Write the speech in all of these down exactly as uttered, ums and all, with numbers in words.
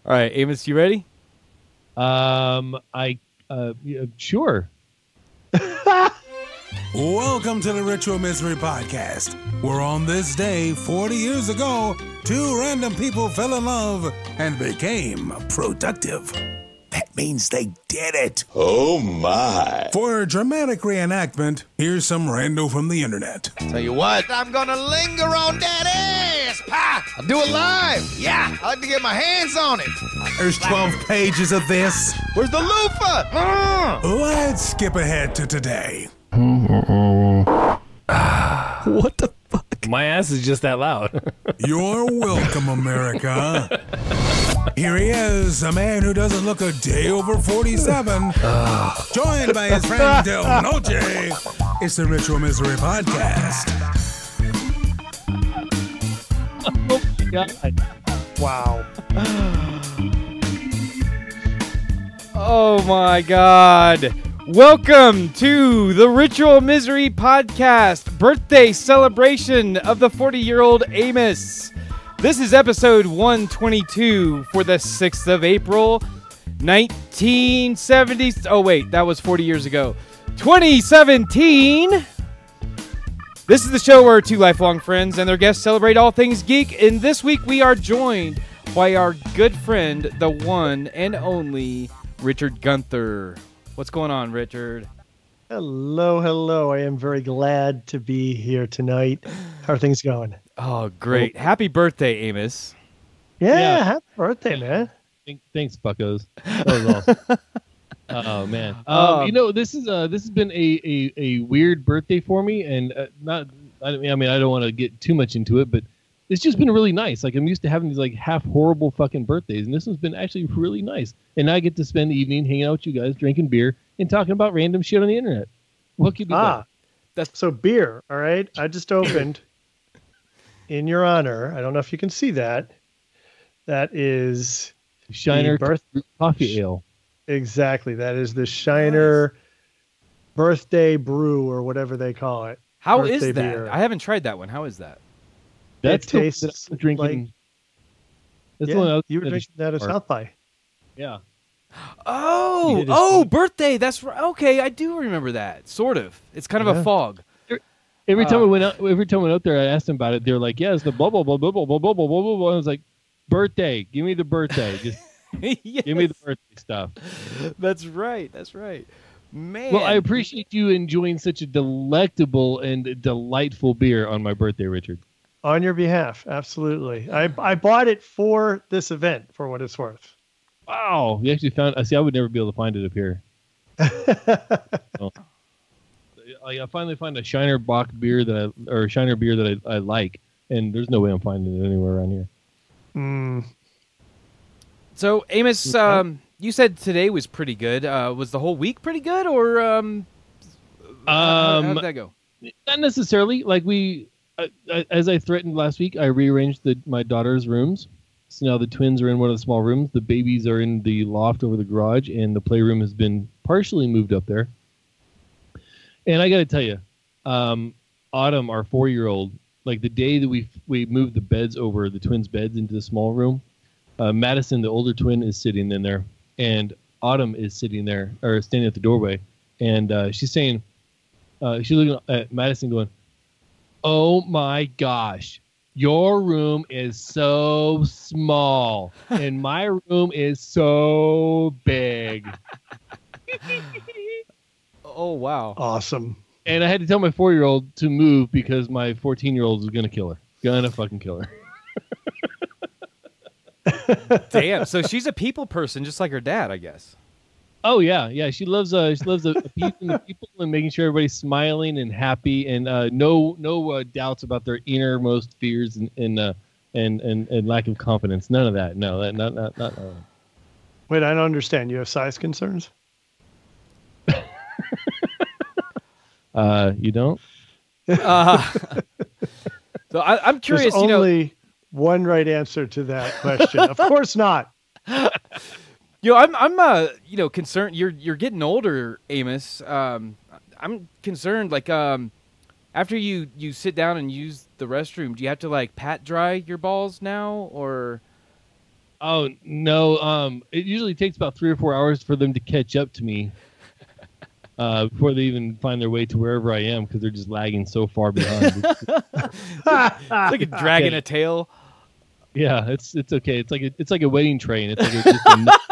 All right, Amos, you ready? Um, I uh, yeah, sure. Welcome to the Ritual Misery Podcast, where on this day, forty years ago, two random people fell in love and became productive. That means they did it. Oh my. For a dramatic reenactment, here's some rando from the internet. Tell you what, I'm gonna linger on that ass, pa! I'll do it live! Yeah, I like to get my hands on it! There's twelve pages of this. Where's the loofah? Uh! Let's skip ahead to today. What the fuck? My ass is just that loud. You're welcome, America. Here he is, a man who doesn't look a day over forty-seven, joined by his friend Del Noche. It's the Ritual Misery Podcast. Oh my God. Wow. Oh my God. Welcome to the Ritual Misery Podcast, birthday celebration of the forty-year-old Amos. This is episode one twenty-two for the sixth of April, nineteen seventy. Oh wait, that was forty years ago. twenty seventeen. This is the show where two lifelong friends and their guests celebrate all things geek, and this week we are joined by our good friend, the one and only Richard Gunther. What's going on, Richard? Hello, hello. I am very glad to be here tonight. How are things going? Oh, great. Oh. Happy birthday, Amos. Yeah, Yeah. happy birthday, man. Thanks, fuckos. That was awesome. Oh man. Um, Um, you know, this is uh, this has been a, a, a weird birthday for me, and uh, not. I mean, I mean, I don't want to get too much into it, but it's just been really nice. Like, I'm used to having these like half horrible fucking birthdays, and this one's been actually really nice. And I get to spend the evening hanging out with you guys, drinking beer, and talking about random shit on the internet. What could be Ah, better? that's so beer. All right, I just opened in your honor. I don't know if you can see that. That is Shiner the birth- coffee ale. exactly. That is the Shiner birthday brew or whatever they call it. How is Birthday that? beer. I haven't tried that one. How is that? That's it the one tastes that I'm drinking. like- That's Yeah, the one I was you were at a drinking that at bar. South by. Yeah. Oh, You did a oh, sneak- birthday. That's right. Okay, I do remember that. Sort of. It's kind of Yeah. a fog. Every time Uh, I went out, every time I went out there, I asked them about it. They're like, "Yeah, it's the blah blah blah blah blah blah blah blah blah blah." blah. I was like, "Birthday, give me the birthday. Just Yes, give me the birthday stuff." That's right. That's right. Man. Well, I appreciate you enjoying such a delectable and delightful beer on my birthday, Richard. On your behalf, absolutely. I I bought it for this event, for what it's worth. Wow, you actually found. I see. I would never be able to find it up here. Oh. I I finally find a Shiner Bock beer that I, or a Shiner beer that I, I like, and there's no way I'm finding it anywhere around here. Mm, So, Amos, Okay. um, you said today was pretty good. Uh, was the whole week pretty good, or um, how, how Um, did that go? Not necessarily. Like we, I, I, as I threatened last week, I rearranged the my daughter's rooms. So now the twins are in one of the small rooms. The babies are in the loft over the garage, and the playroom has been partially moved up there. And I got to tell you, um, Autumn, our four-year-old, like the day that we we moved the beds over, the twins' beds into the small room, uh, Madison, the older twin, is sitting in there, and Autumn is sitting there or standing at the doorway, and uh, she's saying, uh, she's looking at Madison, going, "Oh my gosh, your room is so small, and my room is so big." Oh, wow. awesome. And I had to tell my four-year-old to move because my fourteen-year-old was gonna kill her. Gonna fucking kill her. Damn. So she's a people person, just like her dad, I guess. Oh yeah, yeah. She loves uh, she loves appeasing the people and making sure everybody's smiling and happy, and uh, no no uh, doubts about their innermost fears and and, uh, and and and lack of confidence. None of that. No, that not not not. not. Wait, I don't understand. You have size concerns? Uh, you don't? Uh, so I, I'm curious, There's you know. only one right answer to that question. Of course not. You know, I'm I'm uh you know concerned. You're you're getting older, Amos. Um, I'm concerned. Like um, after you you sit down and use the restroom, do you have to like pat dry your balls now, or Oh no! Um, it usually takes about three or four hours for them to catch up to me uh, before they even find their way to wherever I am because they're just lagging so far behind. It's like a dragging a tail. Yeah, it's it's okay. It's like a, it's like a wedding train. It's like a, just a nut-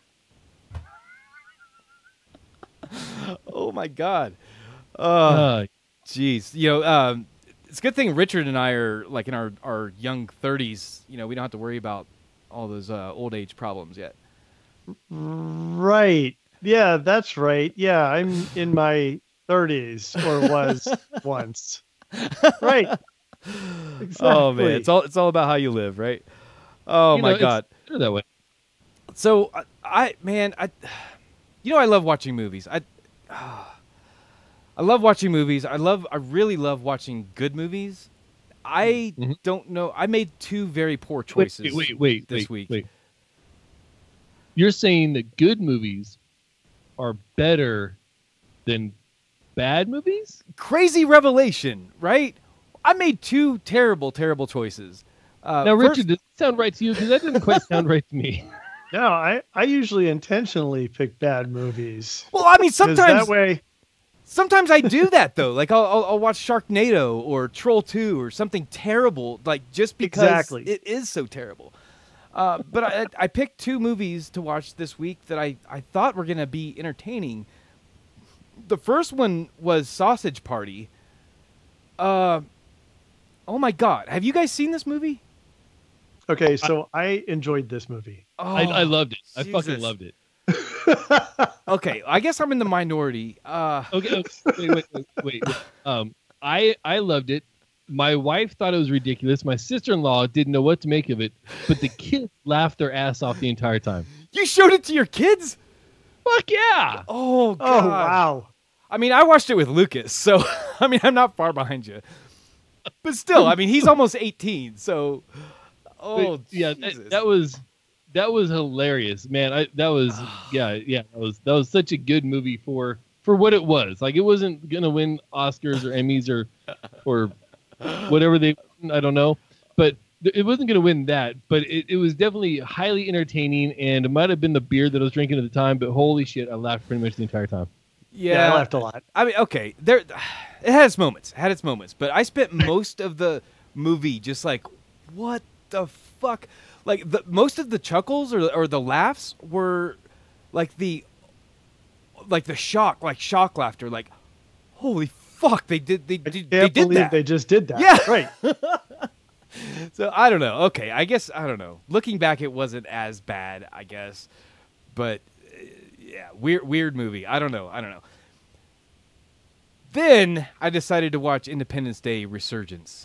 Oh my god. Oh, uh, jeez. You know, um, it's a good thing Richard and I are like in our, our young thirties. You know, we don't have to worry about all those uh, old age problems yet. Right. Yeah, that's right. Yeah, I'm in my thirties or was once. Right. Exactly. Oh man, it's all it's all about how you live, right? Oh you my know, it's god. better that way. So I, I man, I you know I love watching movies. I I love watching movies. I love I really love watching good movies. I Mhm. don't know. I made two very poor choices Wait, wait, wait, this wait, week. wait. You're saying that good movies are better than bad movies? Crazy revelation, right? I made two terrible, terrible choices. Uh, Now, first- Richard, does that sound right to you? Because that didn't quite sound right to me. No, I, I usually intentionally pick bad movies. well, I mean, 'Cause sometimes that way, Sometimes I do that though. Like I'll, I'll, I'll watch Sharknado or Troll two or something terrible, like just because Exactly. it is so terrible. Uh, but I, I picked two movies to watch this week that I, I thought were gonna be entertaining. The first one was Sausage Party. Uh, oh my god, have you guys seen this movie? okay, so I, enjoyed this movie. Oh, I, I loved it. I fucking Jesus. loved it. Okay, I guess I'm in the minority. Uh, Okay, okay, wait, wait, wait, wait, wait. Um, I I loved it. My wife thought it was ridiculous. My sister-in-law didn't know what to make of it, but the kids laughed their ass off the entire time. you showed it to your kids? Fuck yeah! Oh god. Oh, wow. I mean, I watched it with Lucas, so I mean, I'm not far behind you. But still, I mean, he's almost eighteen, so oh But, yeah, Jesus. that, that was that was hilarious, man. I that was yeah, yeah, that was that was such a good movie for for what it was. Like it wasn't gonna win Oscars or Emmys or or whatever they I don't know, but it wasn't gonna win that. But it, it was definitely highly entertaining, and it might have been the beer that I was drinking at the time. But holy shit, I laughed pretty much the entire time. yeah, Yeah, I laughed a lot. I mean, okay, there, it had its moments, it had its moments, but I spent most of the movie just like, what the fuck? Like the most of the chuckles or or the laughs were like the like the shock, like shock laughter, like holy fuck, they did they I did can't they did believe that. they just did that. Yeah. Right. So I don't know. Okay, I guess I don't know. Looking back, it wasn't as bad, I guess, but uh, yeah, weird, weird movie. I don't know. I don't know. Then I decided to watch Independence Day: Resurgence.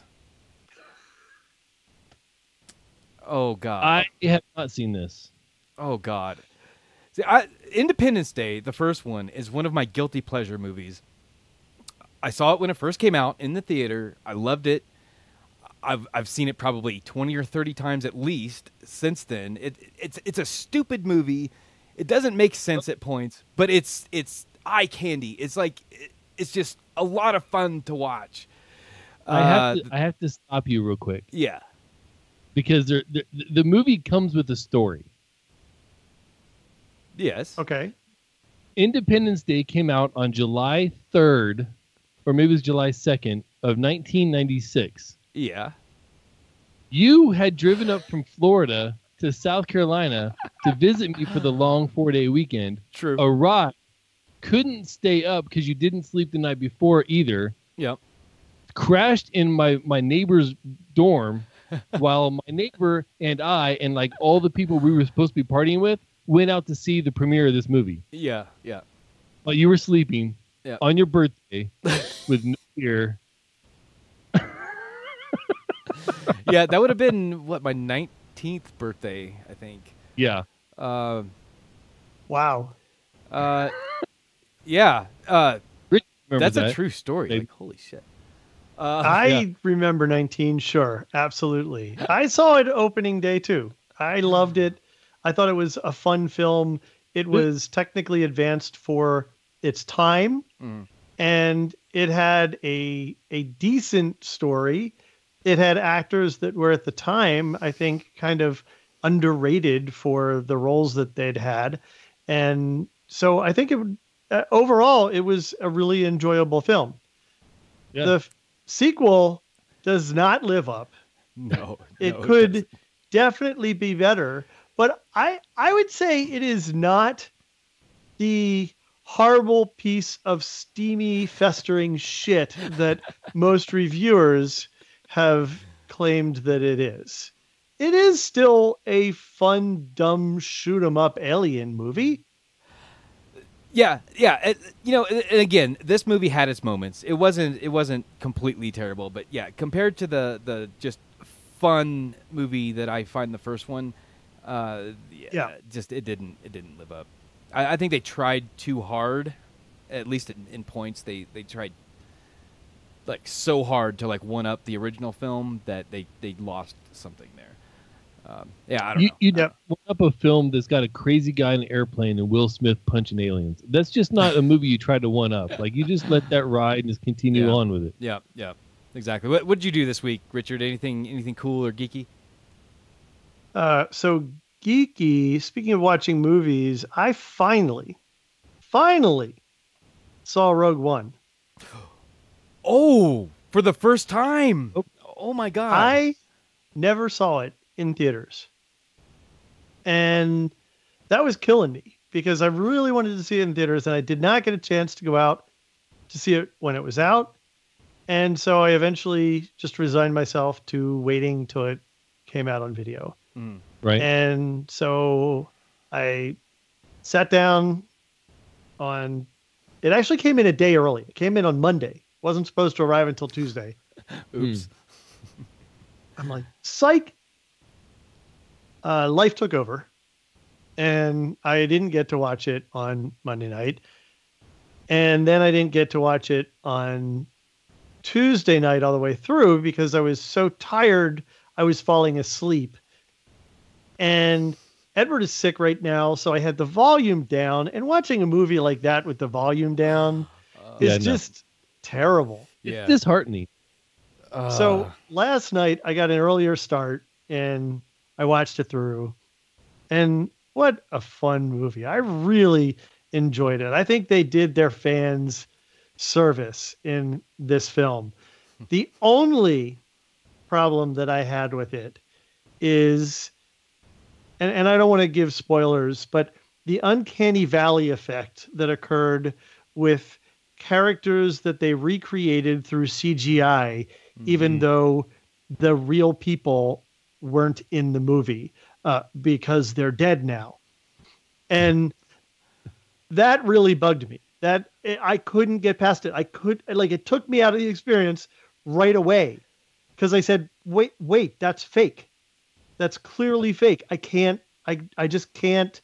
Oh God. I have not seen this. Oh God. See, I, Independence Day, the first one, is one of my guilty pleasure movies. I saw it when it first came out in the theater. I loved it. I've I've seen it probably twenty or thirty times at least since then. It it's it's a stupid movie. It doesn't make sense at points, but it's it's eye candy. It's like it, it's just a lot of fun to watch. I have Uh, to I have to stop you real quick yeah. because there, there, the movie comes with a story. Yes. Okay. Independence Day came out on July third, or maybe it was July second of nineteen ninety-six. Yeah. You had driven up from Florida to South Carolina to visit me for the long four-day weekend. True. Arrived, couldn't stay up because you didn't sleep the night before either. Yep. Crashed in my, my neighbor's dorm while my neighbor and I and like all the people we were supposed to be partying with went out to see the premiere of this movie. Yeah. Yeah. While you were sleeping Yeah. on your birthday with no beer. Yeah, that would have been what my nineteenth birthday, I think. Yeah. Uh, Wow. uh, yeah, uh, Rich remembers that's a that. true story. Maybe. Like, holy shit. Uh, I yeah. remember nineteen, sure. Absolutely. I saw it opening day too. I loved it. I thought it was a fun film. It was technically advanced for its time, Mm. and it had a a decent story. It had actors that were at the time, I think, kind of underrated for the roles that they'd had. And so I think it would, uh, overall, it was a really enjoyable film. Yeah. The f- sequel does not live up. No, It no, could doesn't. definitely be better, but I I would say it is not the horrible piece of steamy, festering shit that most reviewers have claimed that it is. It is still a fun, dumb, shoot 'em up alien movie. Yeah, yeah. It, you know, and again, this movie had its moments. It wasn't it wasn't completely terrible, but yeah, compared to the the just fun movie that I find the first one, uh, yeah, Yeah. just it didn't it didn't live up. I, I think they tried too hard, at least in, in points. They they tried like so hard to like one up the original film that they they lost something there. Um, yeah, I don't You, know. you Yep. one up a film that's got a crazy guy in an airplane and Will Smith punching aliens. That's just not a movie you try to one up. Like, you just let that ride and just continue Yeah. on with it. Yeah, yeah, exactly. What what did you do this week, Richard? Anything anything cool or geeky? Uh, so geeky, speaking of watching movies, I finally, finally saw Rogue One. Oh, for the first time. Oh. Oh my god. I never saw it in theaters. And that was killing me because I really wanted to see it in theaters and I did not get a chance to go out to see it when it was out. And so I eventually just resigned myself to waiting till it came out on video. Mm. Right? And so I sat down on, it actually came in a day early. It came in on Monday. Wasn't supposed to arrive until Tuesday. Oops. I'm like, psych. Uh, life took over, and I didn't get to watch it on Monday night, and then I didn't get to watch it on Tuesday night all the way through because I was so tired I was falling asleep. And Edward is sick right now, so I had the volume down, and watching a movie like that with the volume down is Yeah, no. just terrible. Yeah. It's disheartening. Uh, So last night I got an earlier start and I watched it through, and what a fun movie. I really enjoyed it. I think they did their fans service in this film. The only problem that I had with it is, and, and I don't want to give spoilers, but the uncanny valley effect that occurred with characters that they recreated through C G I, even though the real people weren't in the movie uh, because they're dead now. And that really bugged me. That I couldn't get past it. I could, like, it took me out of the experience right away because I said, wait, wait, that's fake. That's clearly fake. I can't, I, I just can't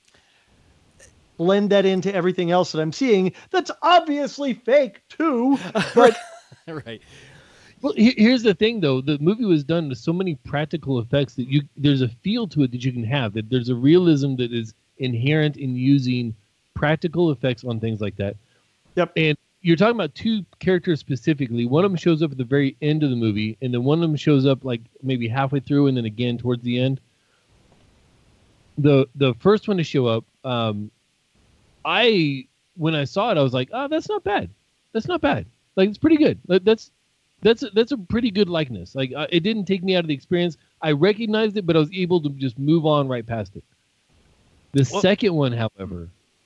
blend that into everything else that I'm seeing. That's obviously fake too. But right. Well, he- here's the thing, though. The movie was done with so many practical effects that you there's a feel to it that you can have. That there's a realism that is inherent in using practical effects on things like that. Yep. And you're talking about two characters specifically. One of them shows up at the very end of the movie, and then one of them shows up like maybe halfway through, and then again towards the end. The the first one to show up, um, I when I saw it, I was like, oh, that's not bad. That's not bad. Like, it's pretty good. Like, that's That's a, that's a pretty good likeness. Like, uh, it didn't take me out of the experience. I recognized it, but I was able to just move on right past it. The Well- second one, however,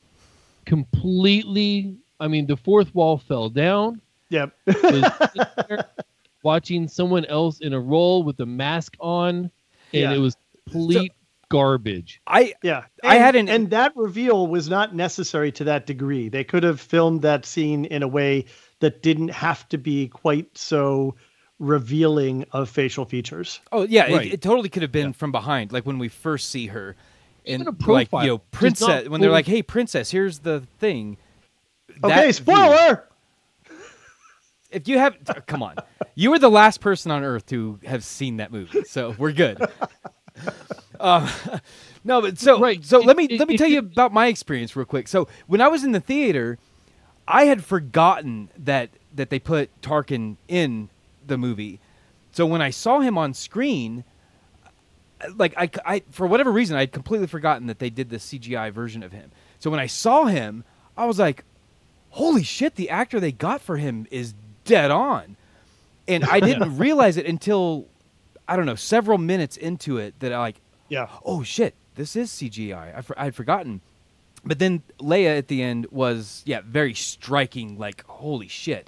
completely. I mean, the fourth wall fell down. yep. Was sitting there watching someone else in a role with a mask on, and Yeah. it was complete garbage. I Yeah. I And- had an- and that reveal was not necessary to that degree. They could have filmed that scene in a way that didn't have to be quite so revealing of facial features. oh yeah, Right. it, it totally could have been from behind, like when we first see her, and Even a like profile, you know, just princess. not When they're fully- like, "Hey, princess, here's the thing." Okay, That spoiler. view- if you have, come on, you were the last person on earth to have seen that movie, so we're good. um, no, but so Right. so It- let me it- let me it- tell you about my experience real quick. So when I was in the theater, I had forgotten that that they put Tarkin in the movie. So when I saw him on screen, like I, I for whatever reason I'd completely forgotten that they did the C G I version of him. So when I saw him, I was like, holy shit, the actor they got for him is dead on. And I didn't realize it until, I don't know, several minutes into it that I like, yeah, oh shit, this is C G I. I for, I'd forgotten. But then Leia at the end was, yeah, very striking, like, holy shit.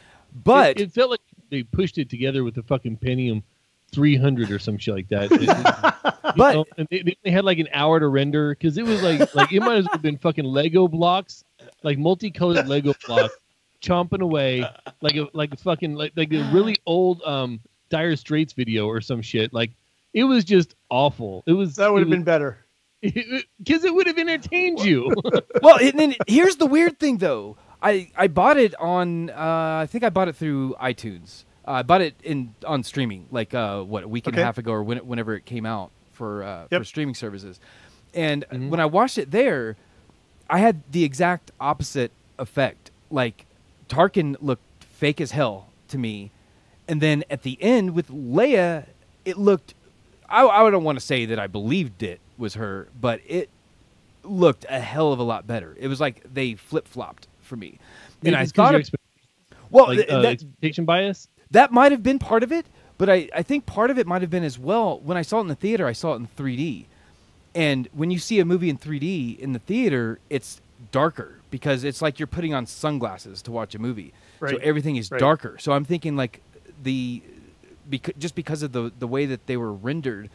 But it, it felt like they pushed it together with the fucking Pentium three hundred or some shit like that. It, it, but know, and they, they had like an hour to render because it was like like it might as well have been fucking Lego blocks, like multicolored Lego blocks, chomping away like a like a fucking like like a really old um Dire Straits video or some shit. Like it was just awful. It was that would have was, been better because it would have entertained you. Well, and then here's the weird thing though. I I bought it on uh, I think I bought it through iTunes. Uh, I bought it in on streaming, like uh, what a week and okay. a half ago, or when, whenever it came out for uh, yep. for streaming services. And mm-hmm. when I watched it there, I had the exact opposite effect. Like Tarkin looked fake as hell to me, and then at the end with Leia, it looked. I, I don't want to say that I believed it was her, but it looked a hell of a lot better. It was like they flip flopped for me, and it's I thought, of, well, like, th- uh, that, expectation bias. That might have been part of it, but I, I think part of it might have been as well. When I saw it in the theater, I saw it in three D. And when you see a movie in three D in the theater, it's darker because it's like you're putting on sunglasses to watch a movie. Right. So everything is right. darker. So I'm thinking like the beca- just because of the, the way that they were rendered,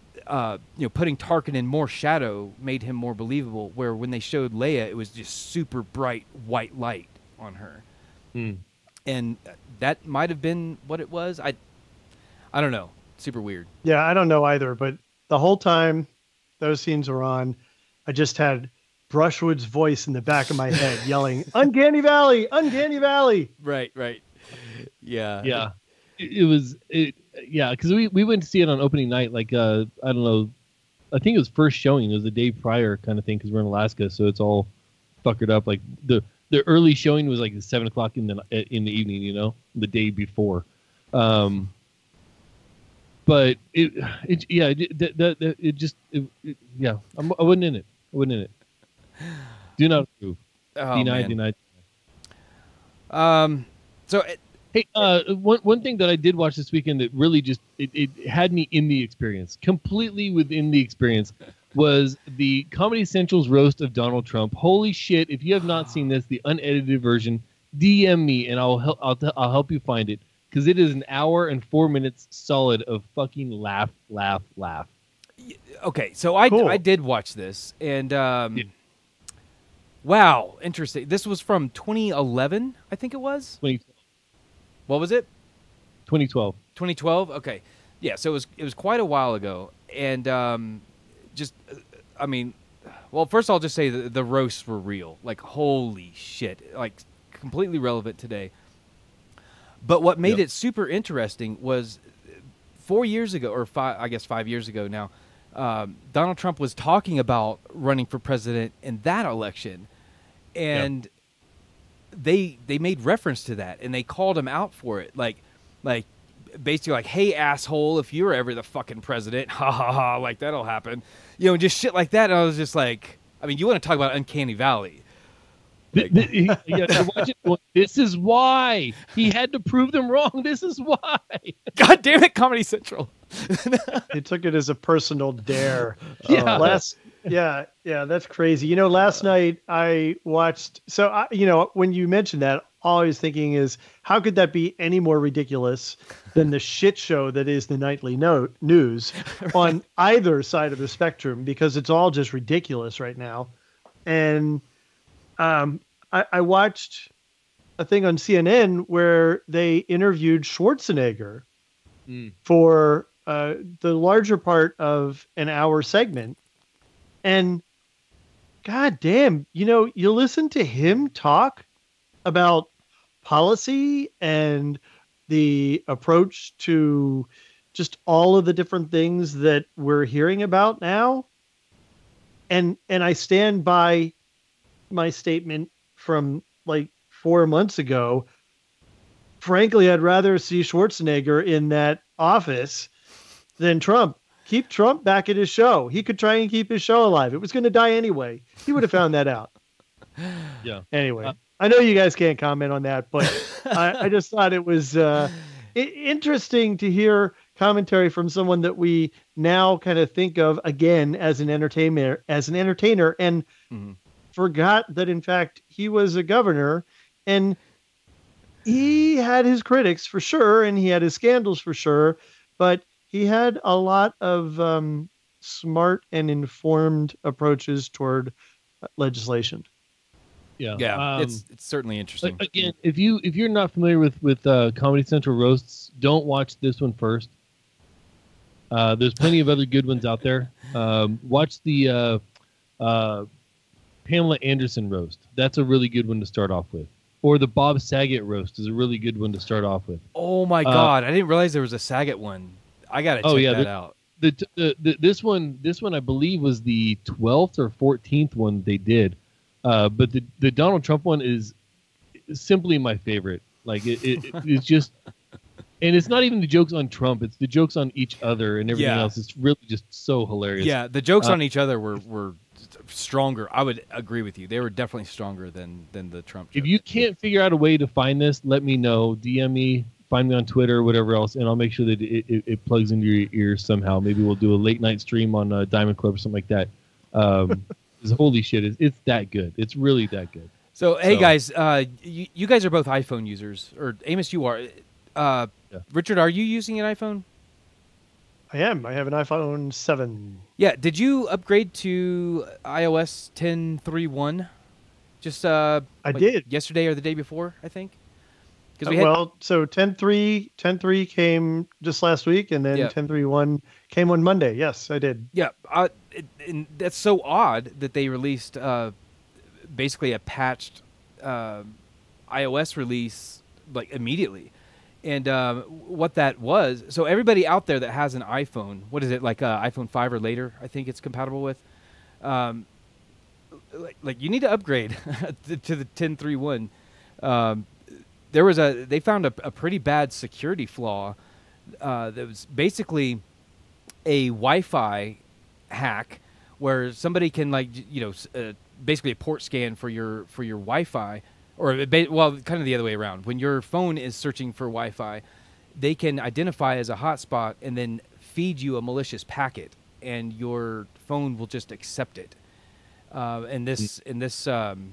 uh, you know, putting Tarkin in more shadow made him more believable, where when they showed Leia, it was just super bright white light on her. Hmm. And that might have been what it was. I, I don't know. Super weird. Yeah, I don't know either. But the whole time those scenes were on, I just had Brushwood's voice in the back of my head yelling, "Uncanny Valley, Uncanny Valley!" Right, right. Yeah, yeah. It, it was, it, yeah, because we, we went to see it on opening night. Like, uh, I don't know. I think it was first showing. It was the day prior kind of thing because we're in Alaska, so it's all fuckered up. Like the. The early showing was like seven o'clock in the in the evening, you know, the day before. Um, but it, it yeah, it, that, that, it just, it, it, yeah, I'm, I wasn't in it. I wasn't in it. Do not approve. Oh, deny, man. deny. Um. So, it, hey, uh, one one thing that I did watch this weekend that really just it, it had me in the experience, completely within the experience, was the Comedy Central's roast of Donald Trump. Holy shit! If you have not seen this, the unedited version, D M me and I'll help. I'll, I'll help you find it because it is an hour and four minutes solid of fucking laugh, laugh, laugh. Okay, so I Cool. I did watch this and um, Yeah. wow, interesting. This was from twenty eleven, I think it was. twenty What was it? twenty twelve. twenty twelve. Okay, yeah. So it was it was quite a while ago, and um, just uh, I mean, well, first I'll just say the, the roasts were real. Like holy shit, like completely relevant today. But what made Yep. it super interesting was four years ago, or five, I guess five years ago now, um, Donald Trump was talking about running for president in that election, and Yep. they they made reference to that, and they called him out for it, like like basically like, "Hey asshole, if you're ever the fucking president, ha ha ha, like that'll happen," you know, just shit like that. And I was just like, I mean, you want to talk about Uncanny Valley? Th- th- he- yeah, you're watching going, this is why he had to prove them wrong. This is why. God damn it, Comedy Central. They took it as a personal dare. Yeah. Uh, last, yeah, yeah, that's crazy. You know, last night I watched. So, I, you know, when you mentioned that, all I was thinking is, how could that be any more ridiculous than the shit show that is the nightly note news on either side of the spectrum? Because it's all just ridiculous right now. And um, I, I watched a thing on C N N where they interviewed Schwarzenegger Mm. for uh, the larger part of an hour segment. And God damn, you know, you listen to him talk about policy and the approach to just all of the different things that we're hearing about now. And and I stand by my statement from like four months ago. Frankly, I'd rather see Schwarzenegger in that office than Trump. keep Trump back at his show. He could try and keep his show alive. It was going to die anyway. He would have found that out. Yeah. Anyway, Uh, I know you guys can't comment on that, but I, I just thought it was uh, I- interesting to hear commentary from someone that we now kind of think of again as an entertainer, as an entertainer, and mm-hmm. forgot that in fact he was a governor, and he had his critics for sure, and he had his scandals for sure, but he had a lot of um, smart and informed approaches toward legislation. Yeah, yeah, um, it's it's certainly interesting. Again, if you if you're not familiar with with uh, Comedy Central roasts, don't watch this one first. Uh, there's plenty of other good ones out there. Um, watch the uh, uh, Pamela Anderson roast. That's a really good one to start off with. Or the Bob Saget roast is a really good one to start off with. Oh my uh, God, I didn't realize there was a Saget one. I gotta check oh, yeah, that the, out. The, the, the this one this one I believe was the twelfth or fourteenth one they did. Uh, but the, the Donald Trump one is simply my favorite. Like it, it it's just, and it's not even the jokes on Trump; it's the jokes on each other and everything yeah. else. It's really just so hilarious. Yeah, the jokes uh, on each other were, were stronger. I would agree with you; they were definitely stronger than than the Trump jokes. If you can't figure out a way to find this, let me know. D M me, find me on Twitter, or whatever else, and I'll make sure that it, it, it plugs into your ears somehow. Maybe we'll do a late night stream on uh, Diamond Club or something like that. Um, holy shit, it's, it's that good. It's really that good. So, hey, so. guys, uh, you, you guys are both iPhone users. Or, Amos, you are. Uh, yeah. Richard, are you using an iPhone? I am. I have an iPhone seven. Yeah. Did you upgrade to i O S ten point three point one? Just uh, I like did. Yesterday or the day before, I think? Uh, we had... Well, so ten point three ten point three came just last week, and then yeah. ten point three point one came on Monday. Yes, I did. Yeah, uh, it, and that's so odd that they released uh, basically a patched uh, iOS release like immediately. And um, what that was, so everybody out there that has an iPhone, what is it, like uh, iPhone five or later, I think it's compatible with, um, like, like you need to upgrade to the ten point three point one. Um, there was a, they found a, a pretty bad security flaw uh, that was basically a Wi-Fi hack where somebody can, like, you know, uh, basically a port scan for your for your Wi-Fi, or well, kind of the other way around. When your phone is searching for Wi-Fi, they can identify as a hotspot and then feed you a malicious packet, and your phone will just accept it. Uh, and this and this um,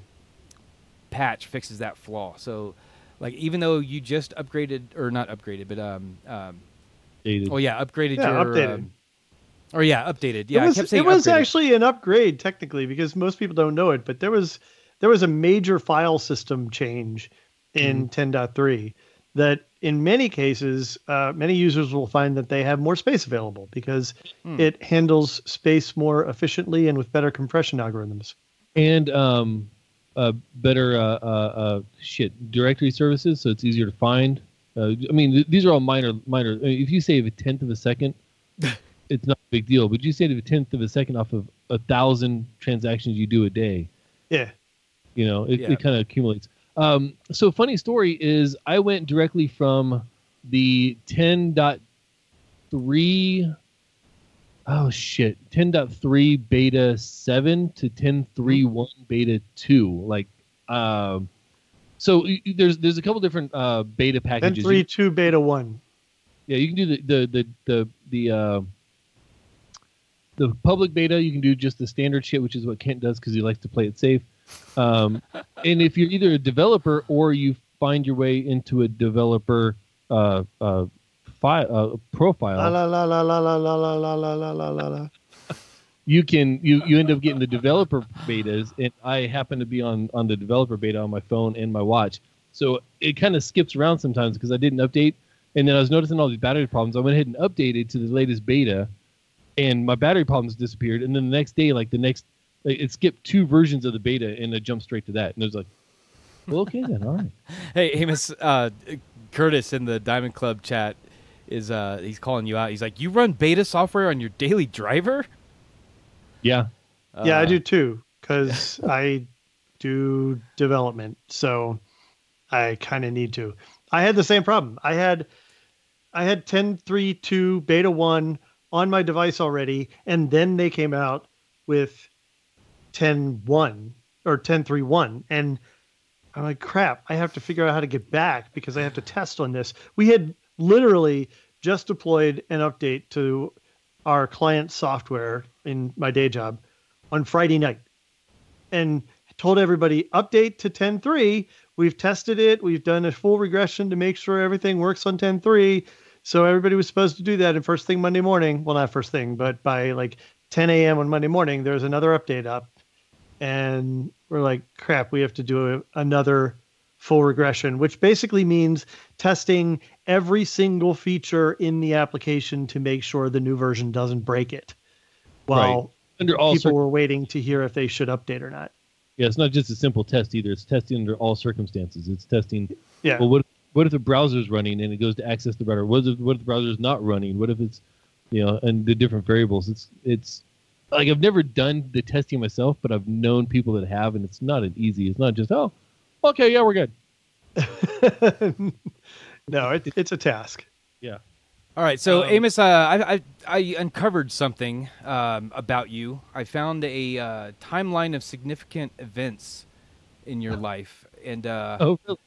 patch fixes that flaw. So, like, even though you just upgraded, or not upgraded, but um, um oh yeah, upgraded yeah, your updated. Um, or yeah, updated. Yeah, it was, I kept saying it was upgraded. actually an upgrade technically, because most people don't know it, but there was there was a major file system change in mm-hmm. ten point three that in many cases, uh, many users will find that they have more space available because mm. it handles space more efficiently and with better compression algorithms. And um, uh, better uh, uh, uh, shit directory services, so it's easier to find. Uh, I mean, th- these are all minor minor. I mean, if you save a tenth of a second, it's not a big deal. But you save a tenth of a second off of a thousand transactions you do a day. Yeah. You know, it, yeah. it kind of accumulates. Um, so funny story is I went directly from the ten point three, oh shit, ten point three beta seven to ten point three point one beta two. Like, um, so y- there's there's a couple different uh, beta packages. ten point three point two beta one. Yeah, you can do the the the the the, uh, the public beta. You can do just the standard shit, which is what Kent does because he likes to play it safe. Um, and if you're either a developer or you find your way into a developer uh, uh, file uh, profile, la la la la la la la la la la la la la. You can you, you end up getting the developer betas, and I happen to be on, on the developer beta on my phone and my watch, so it kind of skips around sometimes because I didn't update, and then I was noticing all these battery problems. I went ahead and updated to the latest beta, and my battery problems disappeared. And then the next day, like the next, like, it skipped two versions of the beta, and it jumped straight to that, and it was like, well, okay then, all right. Hey, Amos, uh, Curtis in the Diamond Club chat is uh, he's calling you out. He's like, you run beta software on your daily driver? Yeah. Uh, yeah, I do too, because I do development, so I kind of need to. I had the same problem. I had I had ten point three point two beta one on my device already, and then they came out with ten one or ten three one, and I'm like, crap, I have to figure out how to get back because I have to test on this. We had literally just deployed an update to our client software in my day job on Friday night and told everybody, update to ten three. We've tested it. We've done a full regression to make sure everything works on ten three. So everybody was supposed to do that. And first thing Monday morning, well, not first thing, but by like ten a.m. on Monday morning, there's another update up. And we're like, crap, we have to do a, another full regression, which basically means testing every single feature in the application to make sure the new version doesn't break it while Right. Under all people cir- were waiting to hear if they should update or not. Yeah, it's not just a simple test either. It's testing under all circumstances. It's testing. Yeah. Well, what if, what if the browser's running and it goes to access the browser? What if, what if the browser's not running? What if it's, you know, and the different variables? It's it's like I've never done the testing myself, but I've known people that have, and it's not an easy. It's not just oh, okay, yeah, we're good. No, it, it's a task. Yeah. All right, so Um, Amos, uh, I, I I uncovered something um, about you. I found a uh, timeline of significant events in your life, and uh, Oh, really?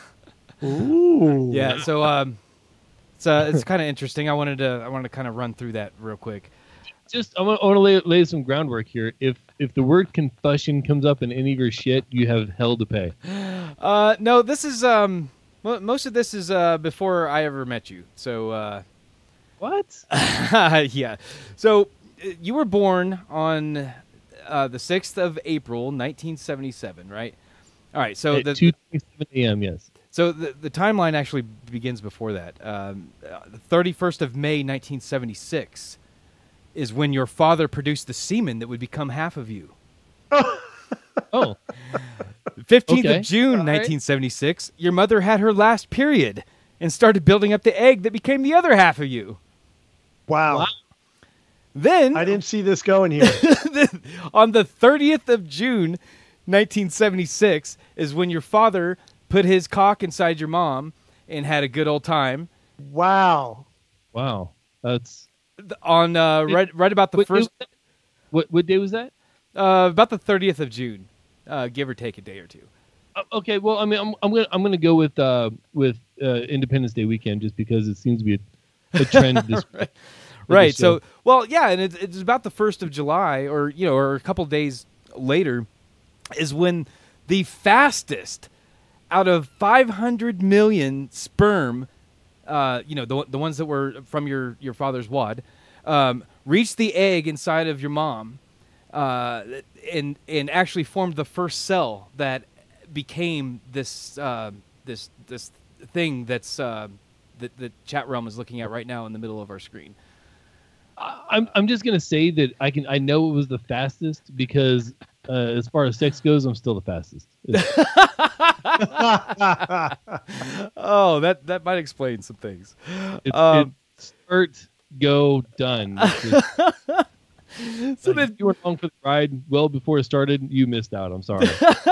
Ooh. yeah, so um, it's uh, it's kind of interesting. I wanted to I wanted to kind of run through that real quick. Just I want, I want to lay, lay some groundwork here. If if the word confession comes up in any of your shit, you have hell to pay. Uh, no, this is um, mo- most of this is uh, before I ever met you. So uh, What? yeah, so uh, you were born on uh, the sixth of April, nineteen seventy-seven, right? All right, so At the two twenty-seven a.m. Yes. So the, the timeline actually begins before that. Um, uh, the thirty-first of May, nineteen seventy-six is when your father produced the semen that would become half of you. Oh. fifteenth Okay. of June, All right. nineteen seventy-six, your mother had her last period and started building up the egg that became the other half of you. Wow. Wow. Then, I didn't see this going here. on the thirtieth of June, nineteen seventy-six, is when your father put his cock inside your mom and had a good old time. Wow. Wow. That's On uh, right, right about the what, first, what what day was that? uh, about the thirtieth of June, uh, give or take a day or two. Uh, okay, well, I mean, I'm I'm gonna I'm gonna go with uh with uh, Independence Day weekend just because it seems to be a, a trend. This Right. for Right. this show. So, well, yeah, and it's, it's about the first of July, or you know, or a couple days later, is when the fastest out of five hundred million sperm, uh, you know, the the ones that were from your your father's wad, um, reached the egg inside of your mom, uh, and and actually formed the first cell that became this uh, this this thing that's uh, that the chat realm is looking at right now in the middle of our screen. I'm I'm just gonna say that I can I know it was the fastest because uh, as far as sex goes, I'm still the fastest. Oh, that that might explain some things. It's, Um, it's start, go, done. It's just- So like, then, if you were along for the ride well before it started, you missed out. I'm sorry.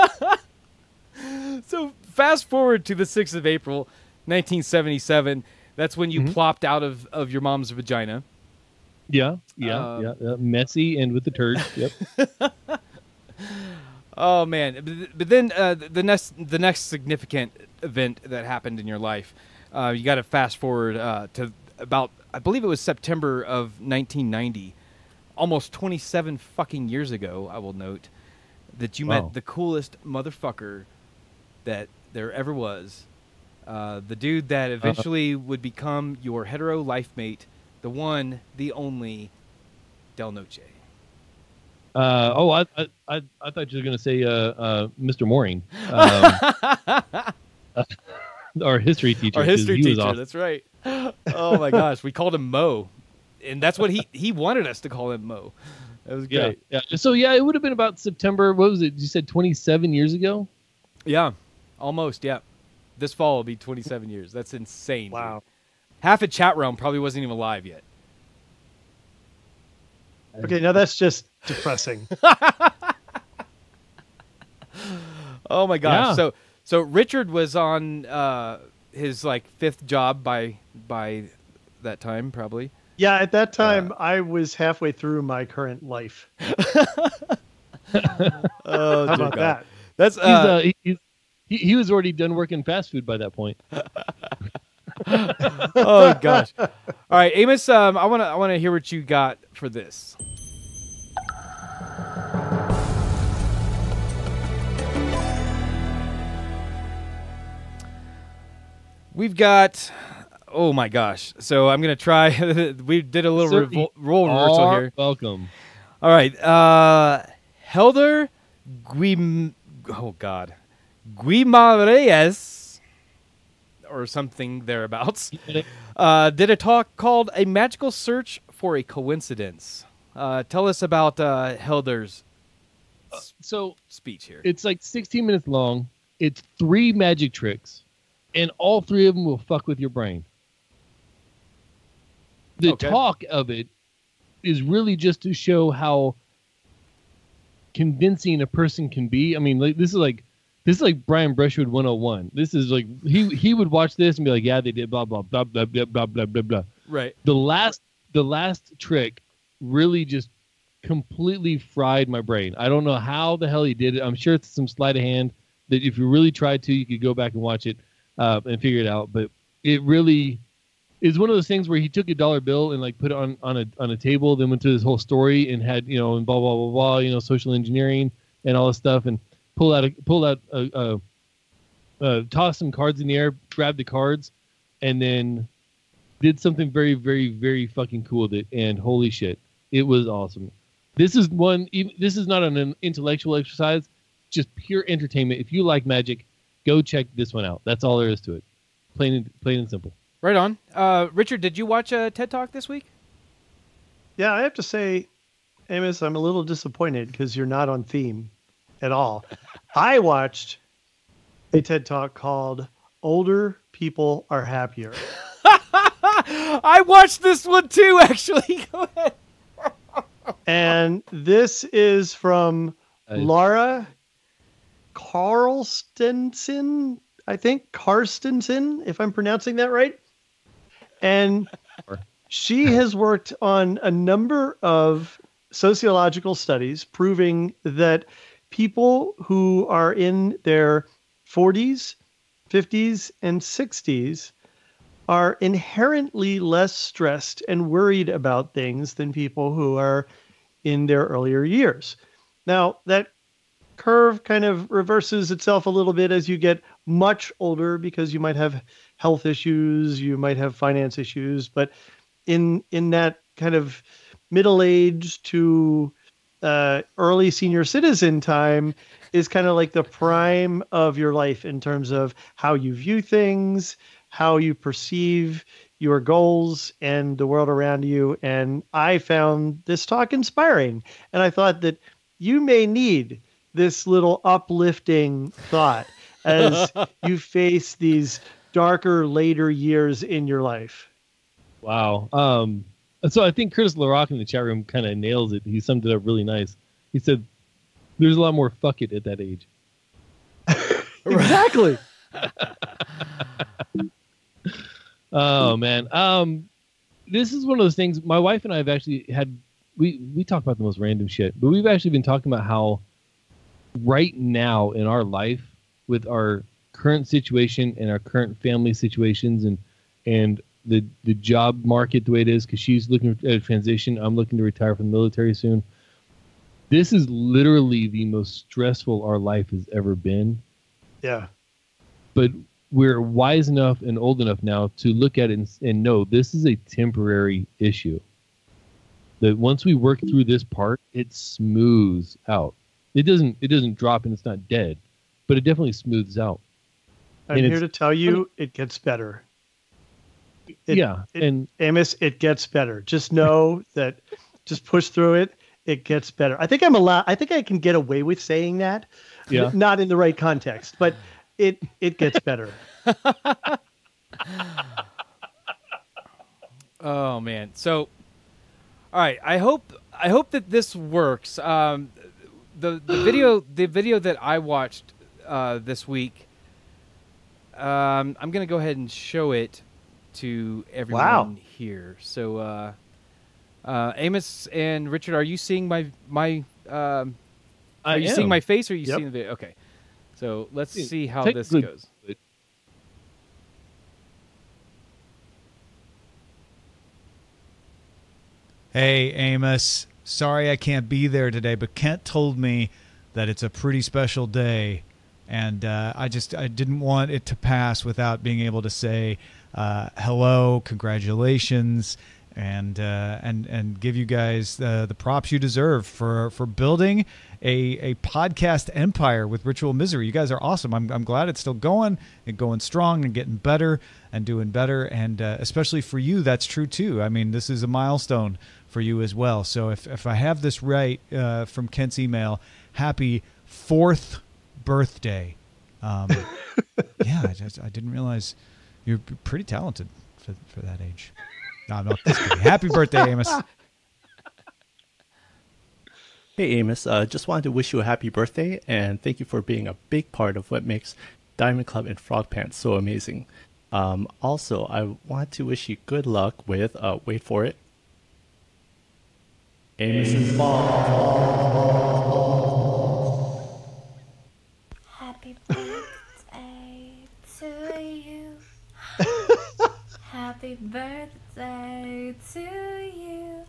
so fast forward to the sixth of April, nineteen seventy-seven. That's when you Mhm. plopped out of, of your mom's vagina. yeah, yeah, Um, yeah, yeah. Messy and with the turd. Yep. Oh man! But, but then uh, the next the next significant event that happened in your life, uh, you got to fast forward uh, to about I believe it was September of nineteen ninety, almost twenty-seven fucking years ago. I will note that you Wow. met the coolest motherfucker that there ever was, uh, the dude that eventually would become your hetero life mate, the one, the only, Del Noche. Uh, oh, I, I I I thought you were gonna say uh, uh, Mister Mooring, um, our history teacher. Our 'cause history he was teacher. awesome. That's right. Oh my gosh, we called him Mo, and that's what he he wanted us to call him Mo. That was Yeah, great. yeah. So yeah, it would have been about September. What was it? You said twenty-seven years ago. Yeah, almost. Yeah, this fall will be twenty-seven years. That's insane. dude. Wow. Half of chat realm probably wasn't even alive yet. Okay, now that's just depressing. Oh my gosh. Yeah. So so Richard was on uh, his like fifth job by by that time probably. Yeah, at that time, uh, I was halfway through my current life. Oh, how about God. that? That's uh, he's, uh, he's, he, he was already done working fast food by that point. Oh gosh! All right, Amos. Um, I want to I want to hear what you got for this. We've got. Oh my gosh! So I'm gonna try. We did a little revol- role reversal here. Welcome. All right. Uh, Helder Guim. Oh God. Guimarães, or something thereabouts, uh, did a talk called "A Magical Search for a Coincidence." Uh, tell us about uh, Helder's uh, so speech here. It's like sixteen minutes long. It's three magic tricks, and all three of them will fuck with your brain. The okay. talk of it is really just to show how convincing a person can be. I mean, like, this is like this is like Brian Brushwood one oh one. This is like he he would watch this and be like, yeah, they did blah blah blah blah blah blah blah blah blah. Right. The last the last trick really just completely fried my brain. I don't know how the hell he did it. I'm sure it's some sleight of hand that if you really tried to, you could go back and watch it uh, and figure it out. But it really is one of those things where he took a dollar bill and like put it on, on a on a table, then went through this whole story and had, you know, and blah blah blah blah, you know, social engineering and all this stuff, and pulled out a pulled out a, a, a tossed some cards in the air, grabbed the cards, and then did something very very very fucking cool with it. And holy shit, it was awesome. This is one. This is not an intellectual exercise, just pure entertainment. If you like magic, go check this one out. That's all there is to it. Plain and plain and simple. Right on. Uh, Richard, did you watch a TED Talk this week? Yeah, I have to say, Amos, I'm a little disappointed because you're not on theme at all. I watched a TED Talk called "Older People Are Happier." I watched this one too, actually. Go ahead. And this is from Nice. Laura Carstensen, I think Carstensen, if I'm pronouncing that right. And she has worked on a number of sociological studies proving that people who are in their forties, fifties, and sixties are inherently less stressed and worried about things than people who are in their earlier years. Now, that curve kind of reverses itself a little bit as you get much older because you might have health issues, you might have finance issues, but in in that kind of middle age to uh, early senior citizen time is kind of like the prime of your life in terms of how you view things, how you perceive your goals and the world around you. And I found this talk inspiring. And I thought that you may need this little uplifting thought as you face these darker, later years in your life. Wow. Um, so I think Curtis LaRock in the chat room kind of nails it. He summed it up really nice. He said, there's a lot more fuck it at that age. Exactly. Oh man. Um, this is one of those things. My wife and I have actually had, we, we talk about the most random shit, but we've actually been talking about how right now in our life with our current situation and our current family situations and, and the, the job market the way it is, because she's looking at a transition. I'm looking to retire from the military soon. This is literally the most stressful our life has ever been. Yeah. But we're wise enough and old enough now to look at it and, and know this is a temporary issue. That once we work through this part, it smooths out. It doesn't it doesn't drop and it's not dead, but it definitely smooths out. I'm And here it's- to tell you it gets better. It- yeah, it- and Amos, it gets better. Just know that just push through it. It gets better. I think I'm allowed. I think I can get away with saying that. Yeah. Not in the right context, but it it gets better. Oh man. So, all right. I hope I hope that this works. Um, the the video the video that I watched uh, this week. Um, I'm gonna go ahead and show it to everyone Wow. here. So uh, Uh, Amos and Richard, are you seeing my my? Um, I are you am. seeing my face, or are you Yep. seeing the video? Okay, so let's Yeah, see how this technically- goes. Hey, Amos. Sorry I can't be there today, but Kent told me that it's a pretty special day, and uh, I just I didn't want it to pass without being able to say uh, hello, congratulations, and uh, and and give you guys the the props you deserve for for building a a podcast empire with Ritual Misery. You guys are awesome. I'm I'm glad it's still going and going strong and getting better and doing better, and uh, especially for you, that's true too. I mean, this is a milestone for you as well. So if if I have this right uh, from Kent's email, happy fourth birthday. Um, yeah, I, just, I didn't realize you're pretty talented for for that age. No, I'm not this kidding. Happy birthday, Amos. Hey Amos, uh, just wanted to wish you a happy birthday and thank you for being a big part of what makes Diamond Club and Frog Pants so amazing. Um, also, I want to wish you good luck with, uh, wait for it, Amos's ball. Happy birthday to you. Happy birthday to you.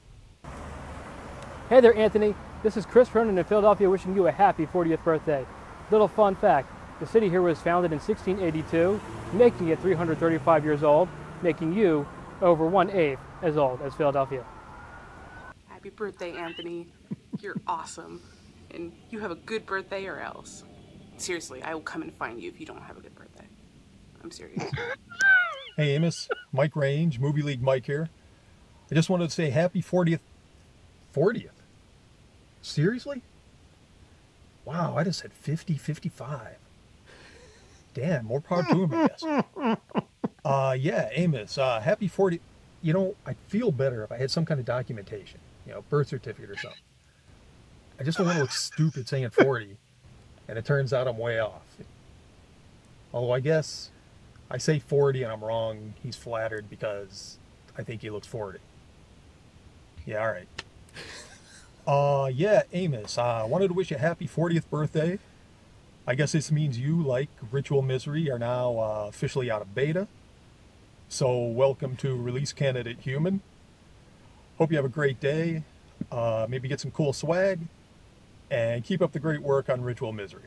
Hey there, Anthony. This is Chris Ronan in Philadelphia wishing you a happy fortieth birthday. Little fun fact, the city here was founded in sixteen eighty-two, making it three hundred thirty-five years old, making you over one-eighth as old as Philadelphia. Happy birthday, Anthony. You're awesome. And you have a good birthday or else. Seriously, I will come and find you if you don't have a good birthday. I'm serious. Hey, Amos. Mike Range, Movie League Mike here. I just wanted to say happy fortieth. fortieth? Seriously? Wow, I just said fifty, fifty-five. Damn, more power to him, I guess. Uh, yeah, Amos, uh, happy fortieth. You know, I'd feel better if I had some kind of documentation, you know, birth certificate or something. I just don't want to look stupid saying forty, and it turns out I'm way off. Although I guess I say forty and I'm wrong, he's flattered because I think he looks forty. Yeah, all right. Uh, yeah, Amos, I uh, wanted to wish you a happy fortieth birthday. I guess this means you, like Ritual Misery, are now uh, officially out of beta. So welcome to Release Candidate Human. Hope you have a great day. Uh, maybe get some cool swag. And keep up the great work on Ritual Misery.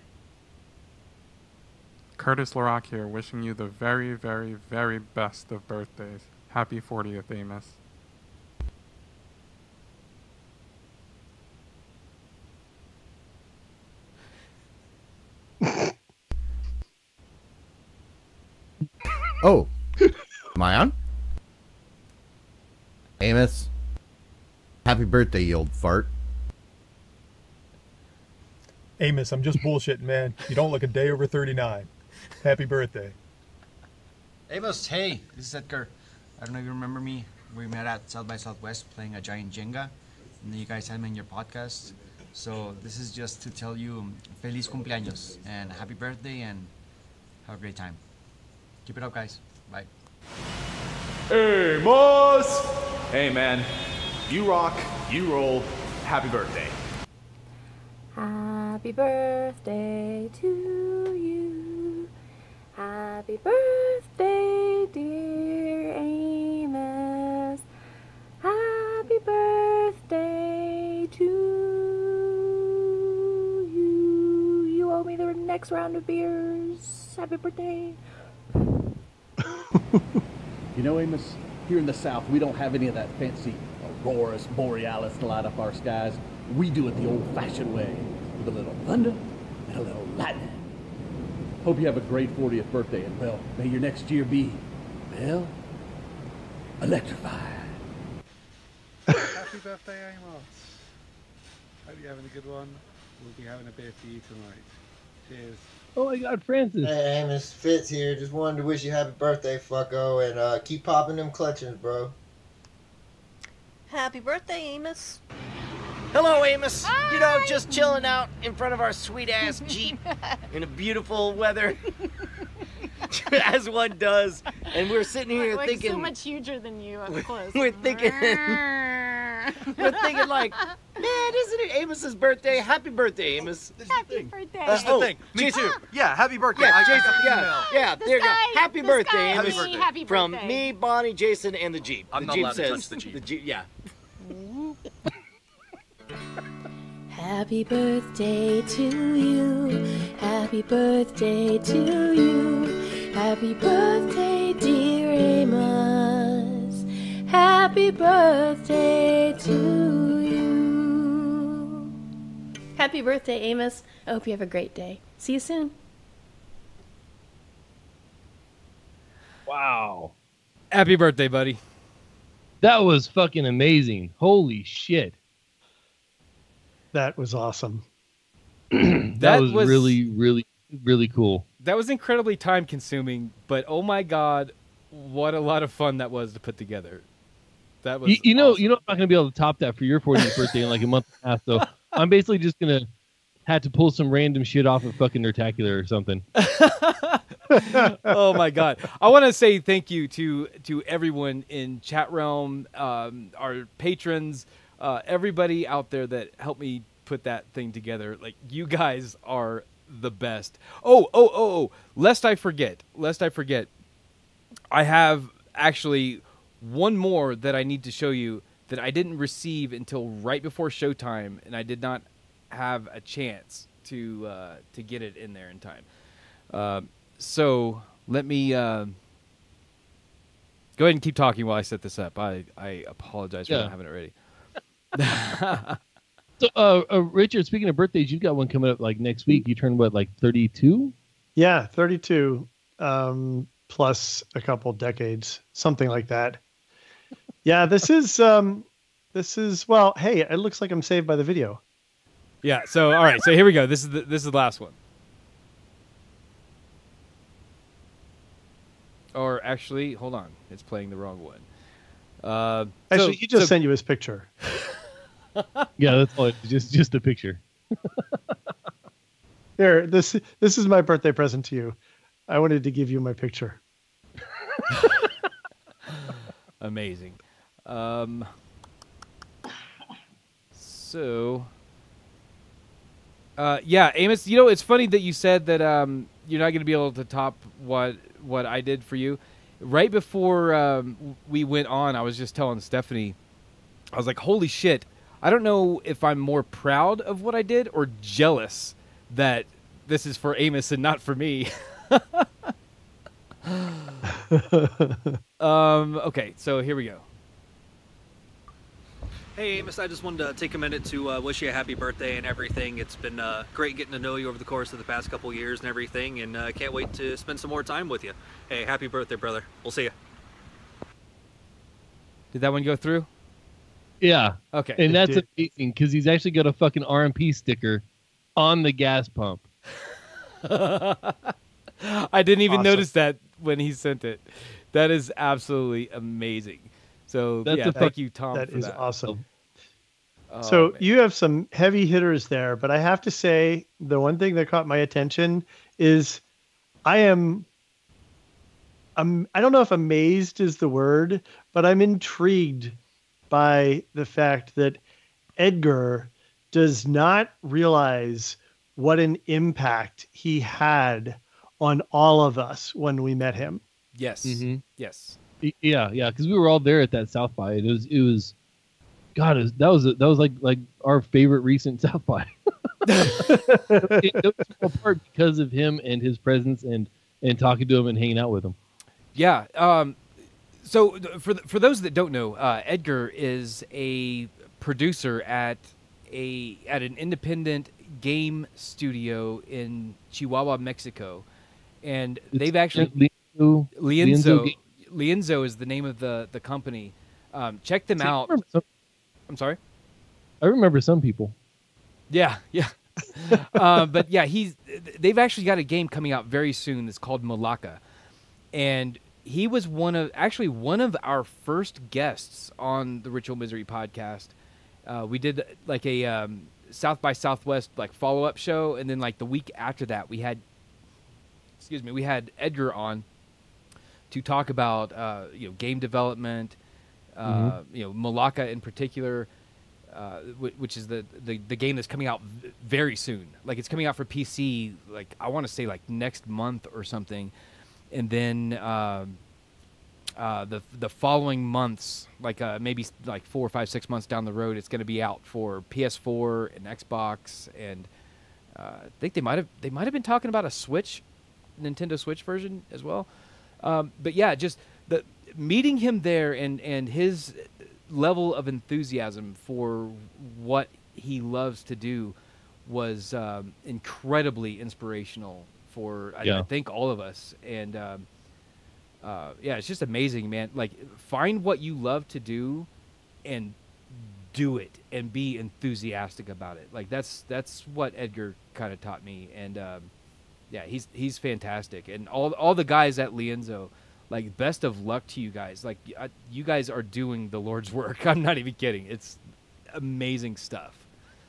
Curtis Larock here, wishing you the very, very, very best of birthdays. Happy fortieth, Amos. Oh, am I on? Amos, happy birthday, you old fart. Amos, I'm just bullshitting, man. You don't look a day over thirty-nine. Happy birthday. Amos, hey, this is Edgar. I don't know if you remember me. We met at South by Southwest playing a giant Jenga, and then you guys had me in your podcast. So this is just to tell you um, feliz cumpleaños and happy birthday and have a great time. Keep it up, guys. Bye. Amos! Hey, man. You rock, you roll. Happy birthday. Happy birthday to you. Happy birthday, dear Amos. Happy birthday to you. You owe me the next round of beers. Happy birthday. You know, Amos, here in the South, we don't have any of that fancy Aurorus Borealis to light up our skies. We do it the old-fashioned way, with a little thunder and a little lightning. Hope you have a great fortieth birthday, and, well, may your next year be, well, electrified. Happy birthday, Amos. Hope you're having a good one. We'll be having a beer for you tonight. Cheers. Oh my God, Francis. Hey, Amos, Fitz here. Just wanted to wish you happy birthday, fucko, and uh, keep popping them clutches, bro. Happy birthday, Amos. Hello, Amos. Hi. You know, just chilling out in front of our sweet-ass Jeep in a beautiful weather, as one does. And we're sitting here like, thinking... so much huger than you up close. We're thinking... We're thinking like, man, isn't it Amos's birthday? Happy birthday, Amos. Happy birthday. This is the thing. Me Jason- too. Yeah, happy birthday. Yeah, I got Jason, the yeah, email. yeah, The there you go. sky- Happy the birthday, sky Amos. and me, happy From birthday. me, Bonnie, Jason, and the Jeep. I'm the not Jeep allowed to says, touch the Jeep. The Jeep, yeah. Happy birthday to you. Happy birthday to you. Happy birthday, dear Amos. Happy birthday to you. Happy birthday, Amos. I hope you have a great day. See you soon. Wow. Happy birthday, buddy. That was fucking amazing. Holy shit. That was awesome. that, That was, was- really, really, really cool. That was incredibly time consuming, but oh my god, what a lot of fun that was to put together. That was You, you know, you know, I'm not gonna be able to top that for your fortieth birthday in like a month and a half. So I'm basically just gonna have to pull some random shit off of fucking Nertacular or something. Oh my god. I want to say thank you to to everyone in chat realm, um, our patrons, uh, everybody out there that helped me put that thing together. Like, you guys are the best. Oh, oh, oh, oh, lest I forget, lest I forget, I have actually one more that I need to show you that I didn't receive until right before showtime, and I did not have a chance to uh, to get it in there in time. Uh, so let me uh, go ahead and keep talking while I set this up. I, I apologize for Yeah. not having it ready. So, uh, uh, Richard, speaking of birthdays, you've got one coming up like next week. You turn what, like thirty-two? Yeah, thirty-two, um, plus a couple decades, something like that. Yeah, this is um, this is well. Hey, it looks like I'm saved by the video. Yeah. So all right. So here we go. This is the, this is the last one. Or actually, hold on. It's playing the wrong one. Uh, Actually, so- he just so- sent you his picture. Yeah, that's all. It's just just a picture. Here, this this is my birthday present to you. I wanted to give you my picture. Amazing. Um, so, uh, yeah, Amos, you know, it's funny that you said that um, you're not going to be able to top what what I did for you. Right before um, we went on, I was just telling Stephanie, I was like, holy shit, I don't know if I'm more proud of what I did or jealous that this is for Amos and not for me. um, okay, so here we go. Hey Amos, I just wanted to take a minute to uh, wish you a happy birthday and everything. It's been uh, great getting to know you over the course of the past couple years and everything, and I uh, can't wait to spend some more time with you. Hey, happy birthday, brother. We'll see you. Did that one go through? Yeah. Okay. And It that's did. amazing because he's actually got a fucking R M P sticker on the gas pump. I didn't even Awesome. notice that when he sent it. That is absolutely amazing. So That's yeah, a thank fuck- you, Tom. That for is that. awesome. Oh, so man. you have some heavy hitters there, but I have to say the one thing that caught my attention is I am I'm I don't know if amazed is the word, but I'm intrigued by the fact that Edgar does not realize what an impact he had on all of us when we met him. Yes. Mhm. Yes. Y- Yeah, yeah, because we were all there at that South by. It was, it was, God, it was, that was that was like like our favorite recent South by. it, it was in part because of him and his presence and and talking to him and hanging out with him. Yeah. Um, so th- for th- for those that don't know, uh, Edgar is a producer at a at an independent game studio in Chihuahua, Mexico, and they've actually Lienzo, Lienzo Lienzo Lienzo is the name of the the company. Um, check them See, I out. remember some- I'm sorry. I remember some people. Yeah, yeah. uh, but yeah, he's. They've actually got a game coming out very soon that's called Malacca, and he was one of actually one of our first guests on the Ritual Misery podcast. Uh, we did like a um, South by Southwest like follow up show, and then like the week after that, we had, excuse me, we had Edgar on to talk about uh, you know game development, uh, Mhm. you know Malacca in particular. uh, wh- which is the, the the game that's coming out v- very soon. Like it's coming out for P C. Like I want to say like next month or something, and then um, uh, the the following months, like uh, maybe like four, five, six months down the road, it's going to be out for P S four and Xbox, and uh, I think they might have they might have been talking about a Switch, Nintendo Switch version as well. Um, but yeah, just the meeting him there and and his level of enthusiasm for what he loves to do was um, incredibly inspirational for I, Yeah. I think all of us. And um, uh, yeah, it's just amazing, man. Like find what you love to do and do it and be enthusiastic about it. Like that's that's what Edgar kind of taught me. And um, yeah, he's he's fantastic. And all all the guys at Lienzo, like, best of luck to you guys. Like, I, you guys are doing the Lord's work. I'm not even kidding. It's amazing stuff.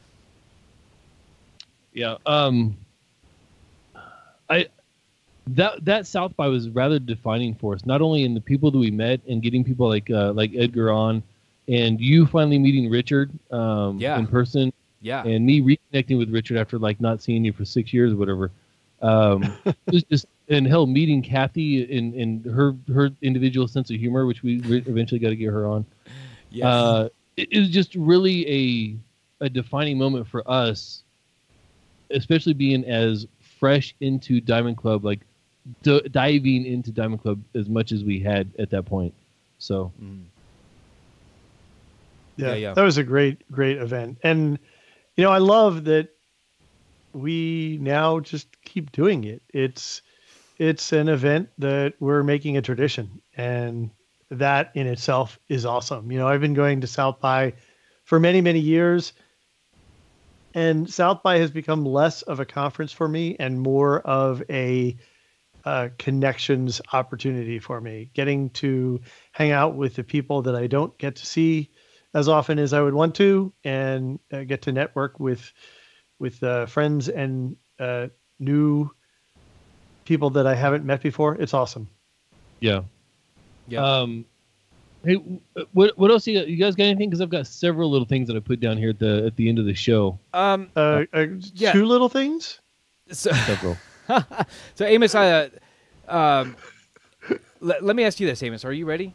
Yeah. Um. I that that South by was rather defining for us. Not only in the people that we met and getting people like uh, like Edgar on, and you finally meeting Richard um, Yeah. in person. Yeah. And me reconnecting with Richard after like not seeing you for six years or whatever. Um, it was just. And hell, meeting Kathy in, in her her individual sense of humor, which we re- eventually got to get her on. Yes. Uh, it, it was just really a a defining moment for us, especially being as fresh into Diamond Club, like d- diving into Diamond Club as much as we had at that point. So, mm. Yeah, Yeah, yeah. that was a great, great event. And, you know, I love that we now just keep doing it. It's, it's an event that we're making a tradition, and that in itself is awesome. You know, I've been going to South by for many, many years, and South by has become less of a conference for me and more of a uh, connections opportunity for me, getting to hang out with the people that I don't get to see as often as I would want to, and uh, get to network with, with uh, friends and uh, new people that I haven't met before. It's awesome. yeah. Yeah. Um, hey, w- what what else you got? You guys got anything? Because I've got several little things that I put down here at the at the end of the show. Um, Uh, uh, yeah. Two little things. So, Several. so Amos, I, uh, um, let, let me ask you this, Amos. Are you ready?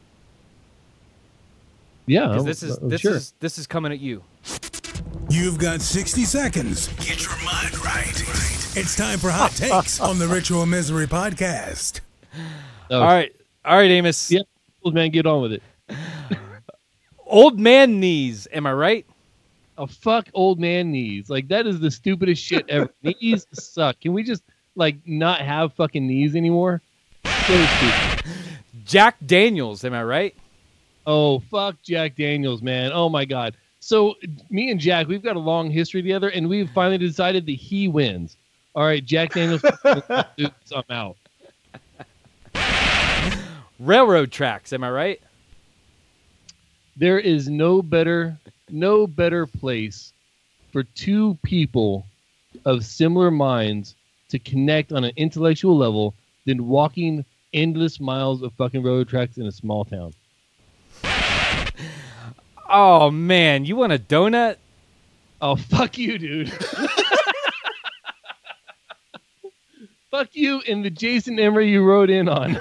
Yeah. Because I'm- this is I'm this sure. is this is coming at you. You've got sixty seconds. Get your mind right. It's time for hot takes on the Ritual Misery podcast. Oh, All right, all right, Amos. Yeah, old man, get on with it. Old man knees. Am I right? Oh, fuck old man knees. Like, that is the stupidest shit ever. Knees suck. Can we just, like, not have fucking knees anymore? So stupid. Jack Daniels. Am I right? Oh, fuck Jack Daniels, man. Oh, my God. So, me and Jack, we've got a long history together, and we've finally decided that he wins. All right, Jack Daniels, I'm out. Railroad tracks. Am I right? There is no better, no better place for two people of similar minds to connect on an intellectual level than walking endless miles of fucking road tracks in a small town. Oh man, you want a donut? Oh, fuck you, dude. Fuck you and the Jason Emery you wrote in on.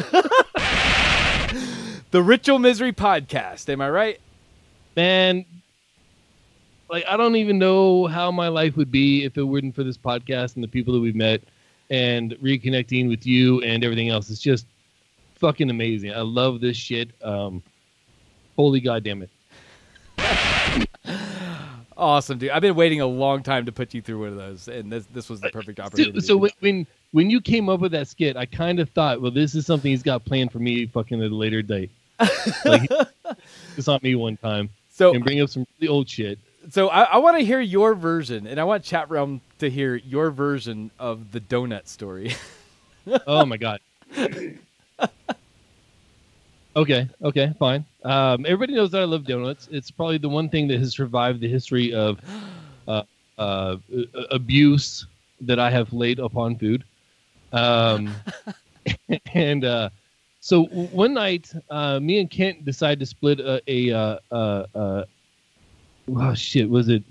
The Ritual Misery podcast. Am I right? Man, like, I don't even know how my life would be if it weren't for this podcast and the people that we've met and reconnecting with you and everything else. It's just fucking amazing. I love this shit. Um, holy goddamn it. Awesome, dude. I've been waiting a long time to put you through one of those, and this this was the perfect opportunity. So, so when, when when you came up with that skit, I kind of thought, well, this is something he's got planned for me fucking at a later date. Like, it's on me one time. So and bring up some really old shit. So I, I want to hear your version, and I want Chat Realm to hear your version of the donut story. Oh my god. Okay, okay, fine. Um, everybody knows that I love donuts. It's probably the one thing that has survived the history of uh, uh, abuse that I have laid upon food. Um, and uh, so one night, uh, me and Kent decided to split a a, uh, uh, uh, Oh shit! Was it?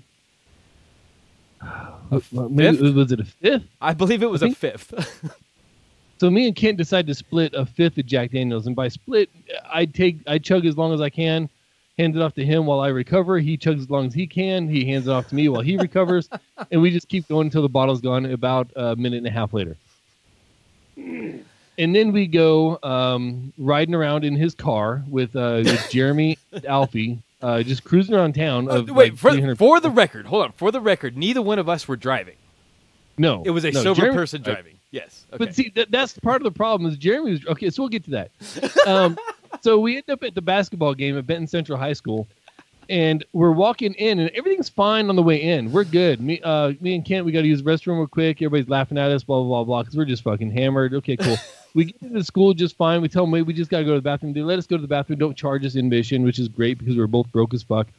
A Maybe, fifth? was it a fifth? I believe it was I a think- fifth. So me and Kent decided to split a fifth of Jack Daniels, and by split, I take I chug as long as I can, hand it off to him while I recover. He chugs as long as he can. He hands it off to me while he recovers, and we just keep going until the bottle's gone. About a minute and a half later, and then we go um, riding around in his car with, uh, with Jeremy and Alfie, uh, just cruising around town. Uh, Of wait, like for, three hundred for the record, hold on. For the record, neither one of us were driving. No, It was a no, sober Jeremy- person driving. Yes. Okay. But see, that, that's part of the problem is Jeremy was okay. So we'll get to that. Um, so we end up at the basketball game at Benton Central High School, and we're walking in, and everything's fine on the way in. We're good. Me, uh, me and Kent, we got to use the restroom real quick. Everybody's laughing at us, blah blah blah blah, because we're just fucking hammered. Okay, cool. We get into the school just fine. We tell them, wait, we just got to go to the bathroom. They let us go to the bathroom. Don't charge us admission, which is great because we're both broke as fuck.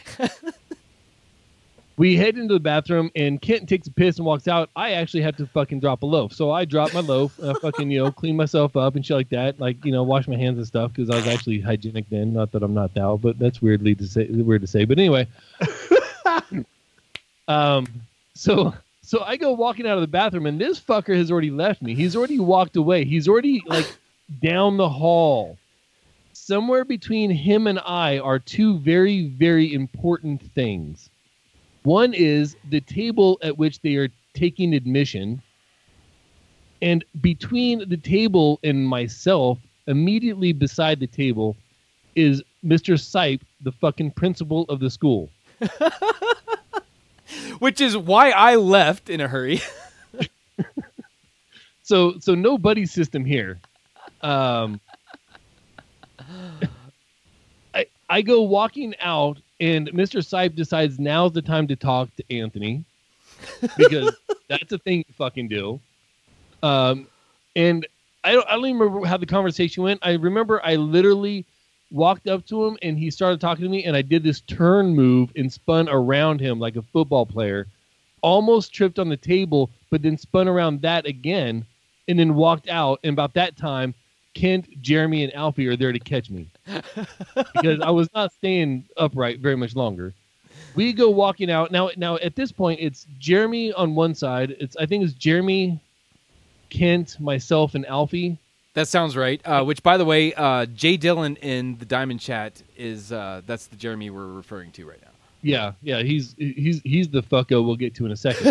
We head into the bathroom, and Kent takes a piss and walks out. I actually had to fucking drop a loaf. So I dropped my loaf, uh, fucking, you know, clean myself up and shit like that. Like, you know, wash my hands and stuff because I was actually hygienic then. Not that I'm not now, but that's weirdly to say, weird to say. But anyway. um, so, so I go walking out of the bathroom, and this fucker has already left me. He's already walked away. He's already, like, down the hall. Somewhere between him and I are two very, very important things. One is the table at which they are taking admission. And between the table and myself, immediately beside the table, is Mister Sipe, the fucking principal of the school. Which is why I left in a hurry. So, so no buddy system here. Um, I I go walking out, and Mister Sipe decides now's the time to talk to Anthony because that's a thing you fucking do. Um, and I don't I don't even remember how the conversation went. I remember I literally walked up to him, and he started talking to me, and I did this turn move and spun around him like a football player, almost tripped on the table, but then spun around that again, and then walked out. And about that time, Kent, Jeremy, and Alfie are there to catch me because I was not staying upright very much longer. We go walking out now. Now at this point, it's Jeremy on one side. It's I think it's Jeremy, Kent, myself, and Alfie. That sounds right. Uh, which, by the way, uh, Jay Dillon in the Diamond Chat is uh, that's the Jeremy we're referring to right now. Yeah, yeah, he's he's he's the fucko we'll get to in a second.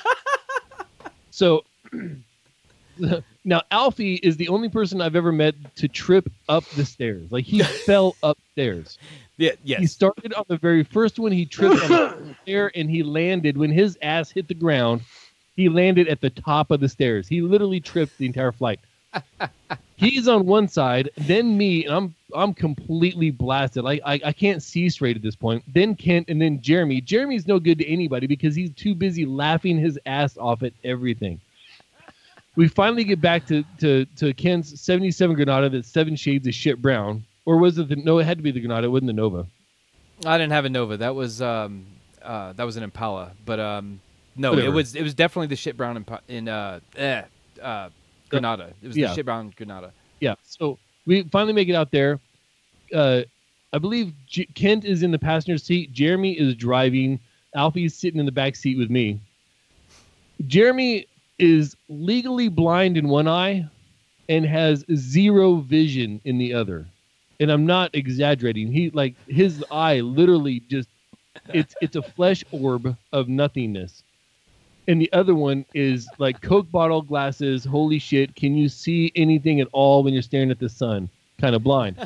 So. Now, Alfie is the only person I've ever met to trip up the stairs. Like, he fell upstairs. Yeah, yes. He started on the very first one. He tripped on the stair, and he landed. When his ass hit the ground, he landed at the top of the stairs. He literally tripped the entire flight. He's on one side, then me, and I'm I'm completely blasted. Like, I, I can't see straight at this point. Then Kent, and then Jeremy. Jeremy's no good to anybody because he's too busy laughing his ass off at everything. We finally get back to, to, to Ken's seventy-seven Granada that's seven shades of shit brown. Or was it the... No, it had to be the Granada. It wasn't the Nova. I didn't have a Nova. That was um, uh, that was an Impala. But um, no, Whatever. it was it was definitely the shit brown Impa- in uh, eh, uh, Granada. It was Yeah. the shit brown Granada. Yeah, so we finally make it out there. Uh, I believe J- Kent is in the passenger seat. Jeremy is driving. Alfie's sitting in the back seat with me. Jeremy is legally blind in one eye and has zero vision in the other. And I'm not exaggerating. He like his eye literally just it's it's a flesh orb of nothingness. And the other one is like Coke bottle glasses. Holy shit. Can you see anything at all when you're staring at the sun? Kind of blind.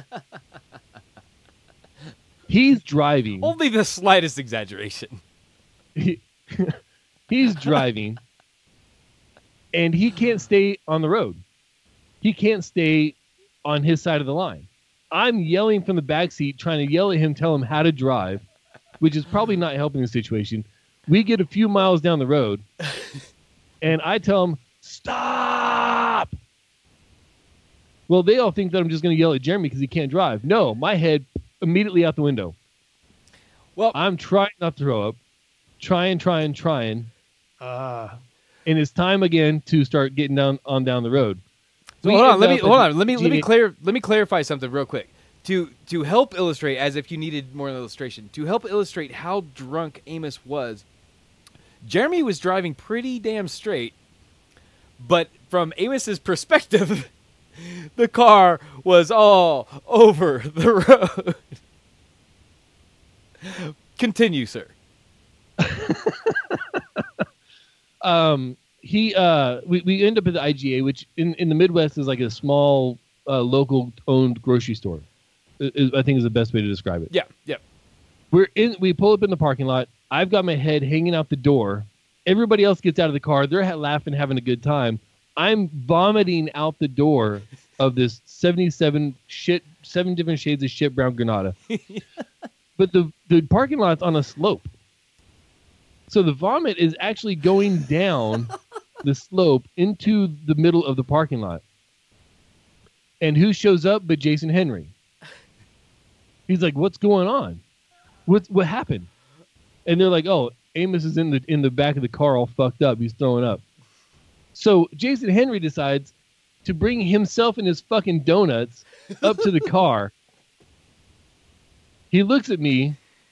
He's driving. Only the slightest exaggeration. He, he's driving. And he can't stay on the road. He can't stay on his side of the line. I'm yelling from the backseat, trying to yell at him, tell him how to drive, which is probably not helping the situation. We get a few miles down the road, and I tell him, stop! Well, they all think that I'm just going to yell at Jeremy because he can't drive. No, my head immediately out the window. Well, I'm trying not to throw up, trying, trying, trying. Uh, and it's time again to start getting down on down the road. So We hold on, end let me up hold at on. Let me let me G- clear let me clarify something real quick. to to help illustrate, as if you needed more illustration, to help illustrate how drunk Amos was, Jeremy was driving pretty damn straight, but from Amos's perspective, the car was all over the road. Continue, sir. um, he uh, we we end up at the I G A, which in, in the Midwest is like a small uh, local owned grocery store. Is, I think is the best way to describe it. Yeah, yeah. We're in. We pull up in the parking lot. I've got my head hanging out the door. Everybody else gets out of the car. They're ha- laughing, having a good time. I'm vomiting out the door of this seventy-seven shit, seven different shades of shit brown Granada. But the, the parking lot's on a slope. So the vomit is actually going down the slope into the middle of the parking lot. And who shows up but Jason Henry? He's like, what's going on? What what happened? And they're like, oh, Amos is in the in the back of the car all fucked up. He's throwing up. So Jason Henry decides to bring himself and his fucking donuts up to the car. He looks at me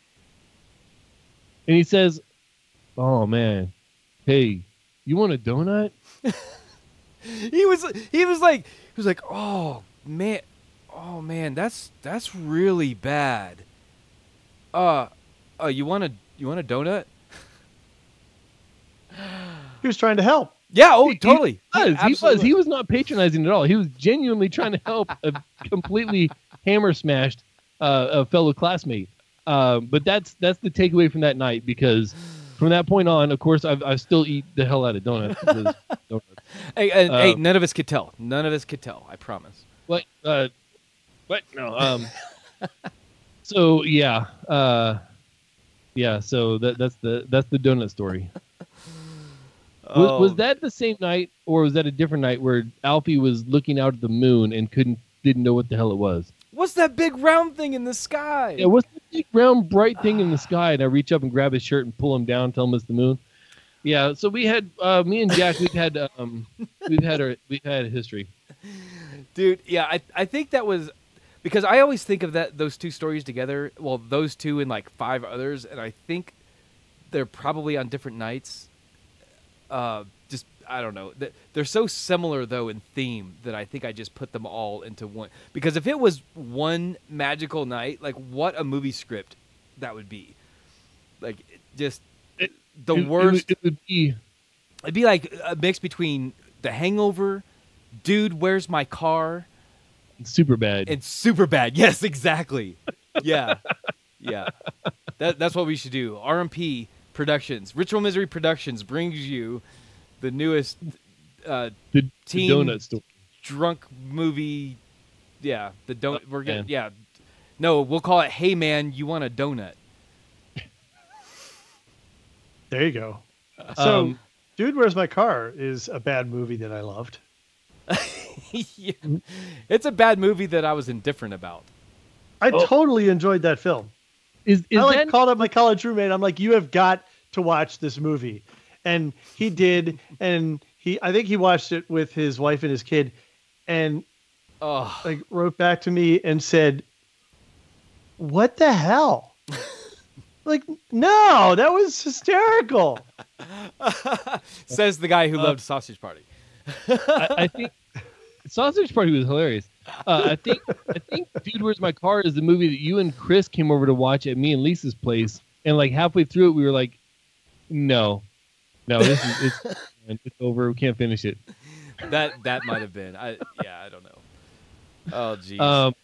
and he says, oh man, hey, you want a donut? he was he was like he was like, oh man, oh man, that's that's really bad. Uh, uh, you want a you want a donut? He was trying to help. Yeah, oh, He- totally. He was. He was. Absolutely. He was not patronizing at all. He was genuinely trying to help a completely hammer smashed uh, a fellow classmate. Uh, but that's that's the takeaway from that night, because from that point on, of course, I've, I still eat the hell out of donuts. because donuts. Hey, uh, Uh, hey, none of us could tell. None of us could tell. I promise. What? Uh, what? No. Um. So yeah. Uh, yeah. So that that's the that's the donut story. Was, Oh. was that the same night, or was that a different night where Alfie was looking out at the moon and couldn't didn't know what the hell it was? What's that big round thing in the sky? Yeah, what's the big round bright thing in the sky? And I reach up and grab his shirt and pull him down, tell him it's the moon. Yeah, so we had uh, me and Jack. We've had um, we've had our we've had a history. Dude, yeah, I I think that was because I always think of that those two stories together. Well, those two and like five others, and I think they're probably on different nights. Uh, just I don't know. Th- They're so similar though in theme that I think I just put them all into one. Because if it was one magical night, like what a movie script that would be. Like it just it, the it- it worst. would- it would be. It'd be like a mix between The Hangover, Dude, Where's My Car? Super bad. And super bad. Yes, exactly. Yeah. Yeah. That, that's what we should do. R M P Productions, Ritual Misery Productions brings you the newest uh, The- the teen donut story. drunk movie. Yeah. The don- Oh, We're gonna, man. yeah. No, we'll call it Hey Man, You Want a Donut? There you go. So, Um, Dude, Where's My Car is a bad movie that I loved. Yeah. It's a bad movie that I was indifferent about. I Oh. totally enjoyed that film. Is, I like called up my college roommate. I'm like, you have got to watch this movie, and he did. And he, I think he watched it with his wife and his kid, and oh. like wrote back to me and said, "What the hell?" Like, no, that was hysterical. Says the guy who Uh, loved Sausage Party. I, I think Sausage Party was hilarious. Uh, I think I think Dude, Where's My Car is the movie that you and Chris came over to watch at me and Lisa's place, and like halfway through it, we were like, "No, no, this is it's, it's over. We can't finish it." That that might have been. I yeah, I don't know. Oh jeez. Um,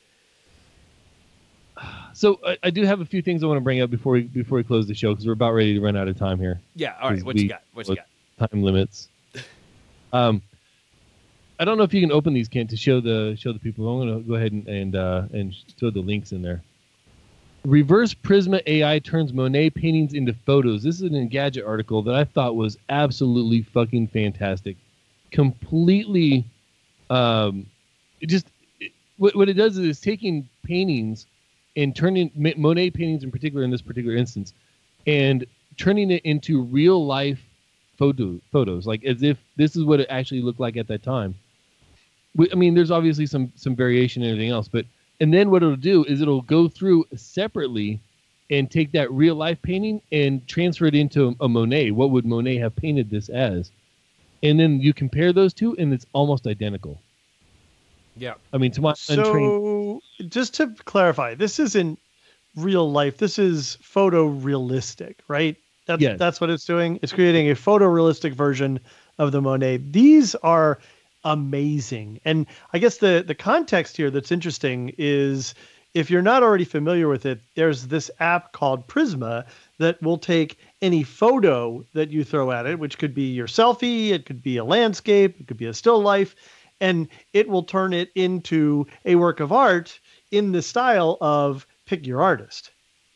so I, I do have a few things I want to bring up before we before we close the show, because we're about ready to run out of time here. Yeah, all right, 'Cause what you we- got? What you got? Time limits. Um, I don't know if you can open these, Kent, to show the show the people. I'm going to go ahead and and, uh, and throw the links in there. Reverse Prisma A I turns Monet paintings into photos. This is an Engadget article that I thought was absolutely fucking fantastic. Completely, um, it just it, what what it does is it's taking paintings and turning Ma- Monet paintings in particular, in this particular instance, and turning it into real life photo photos, like as if this is what it actually looked like at that time. We, I mean, there's obviously some some variation and everything else, but And then what it'll do is it'll go through separately and take that real life painting and transfer it into a Monet. What would Monet have painted this as? And then you compare those two, and it's almost identical. Yeah. I mean, to my untrained... So, just to clarify, this isn't real life. This is photorealistic, right? That's, Yes. that's what it's doing. It's creating a photorealistic version of the Monet. These are amazing. And I guess the, the context here that's interesting is if you're not already familiar with it, there's this app called Prisma that will take any photo that you throw at it, which could be your selfie, it could be a landscape, it could be a still life, and it will turn it into a work of art in the style of pick your artist.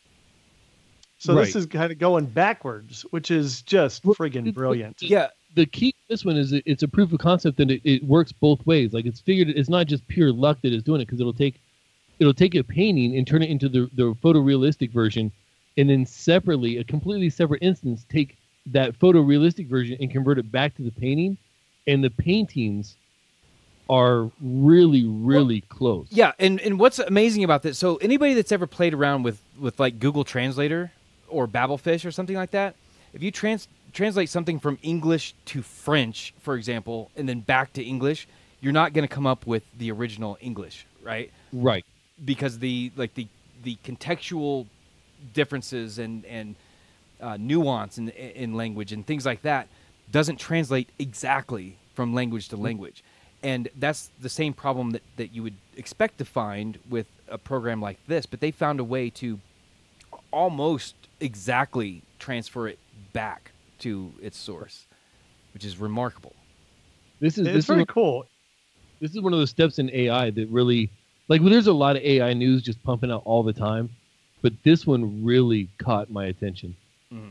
So Right. this is kind of going backwards, which is just friggin' brilliant. Yeah. The key to this one is it, it's a proof of concept that it, it works both ways. Like it's figured, it's not just pure luck that it's doing it, because it'll take it'll take a painting and turn it into the, the photorealistic version, and then separately, a completely separate instance, take that photorealistic version and convert it back to the painting, and the paintings are really, really close. Yeah, and, and what's amazing about this, so anybody that's ever played around with, with like Google Translator or Babelfish or something like that, if you trans translate something from English to French, for example, and then back to English, you're not going to come up with the original English, right? Right. Because the like the the contextual differences and and uh, nuance in in language and things like that doesn't translate exactly from language to language. And that's the same problem that, that you would expect to find with a program like this, but they found a way to almost exactly transfer it back to its source, which is remarkable. This is It's this very is, cool. This is one of those steps in A I that really, like, well, there's a lot of A I news just pumping out all the time, but this one really caught my attention. Mm-hmm.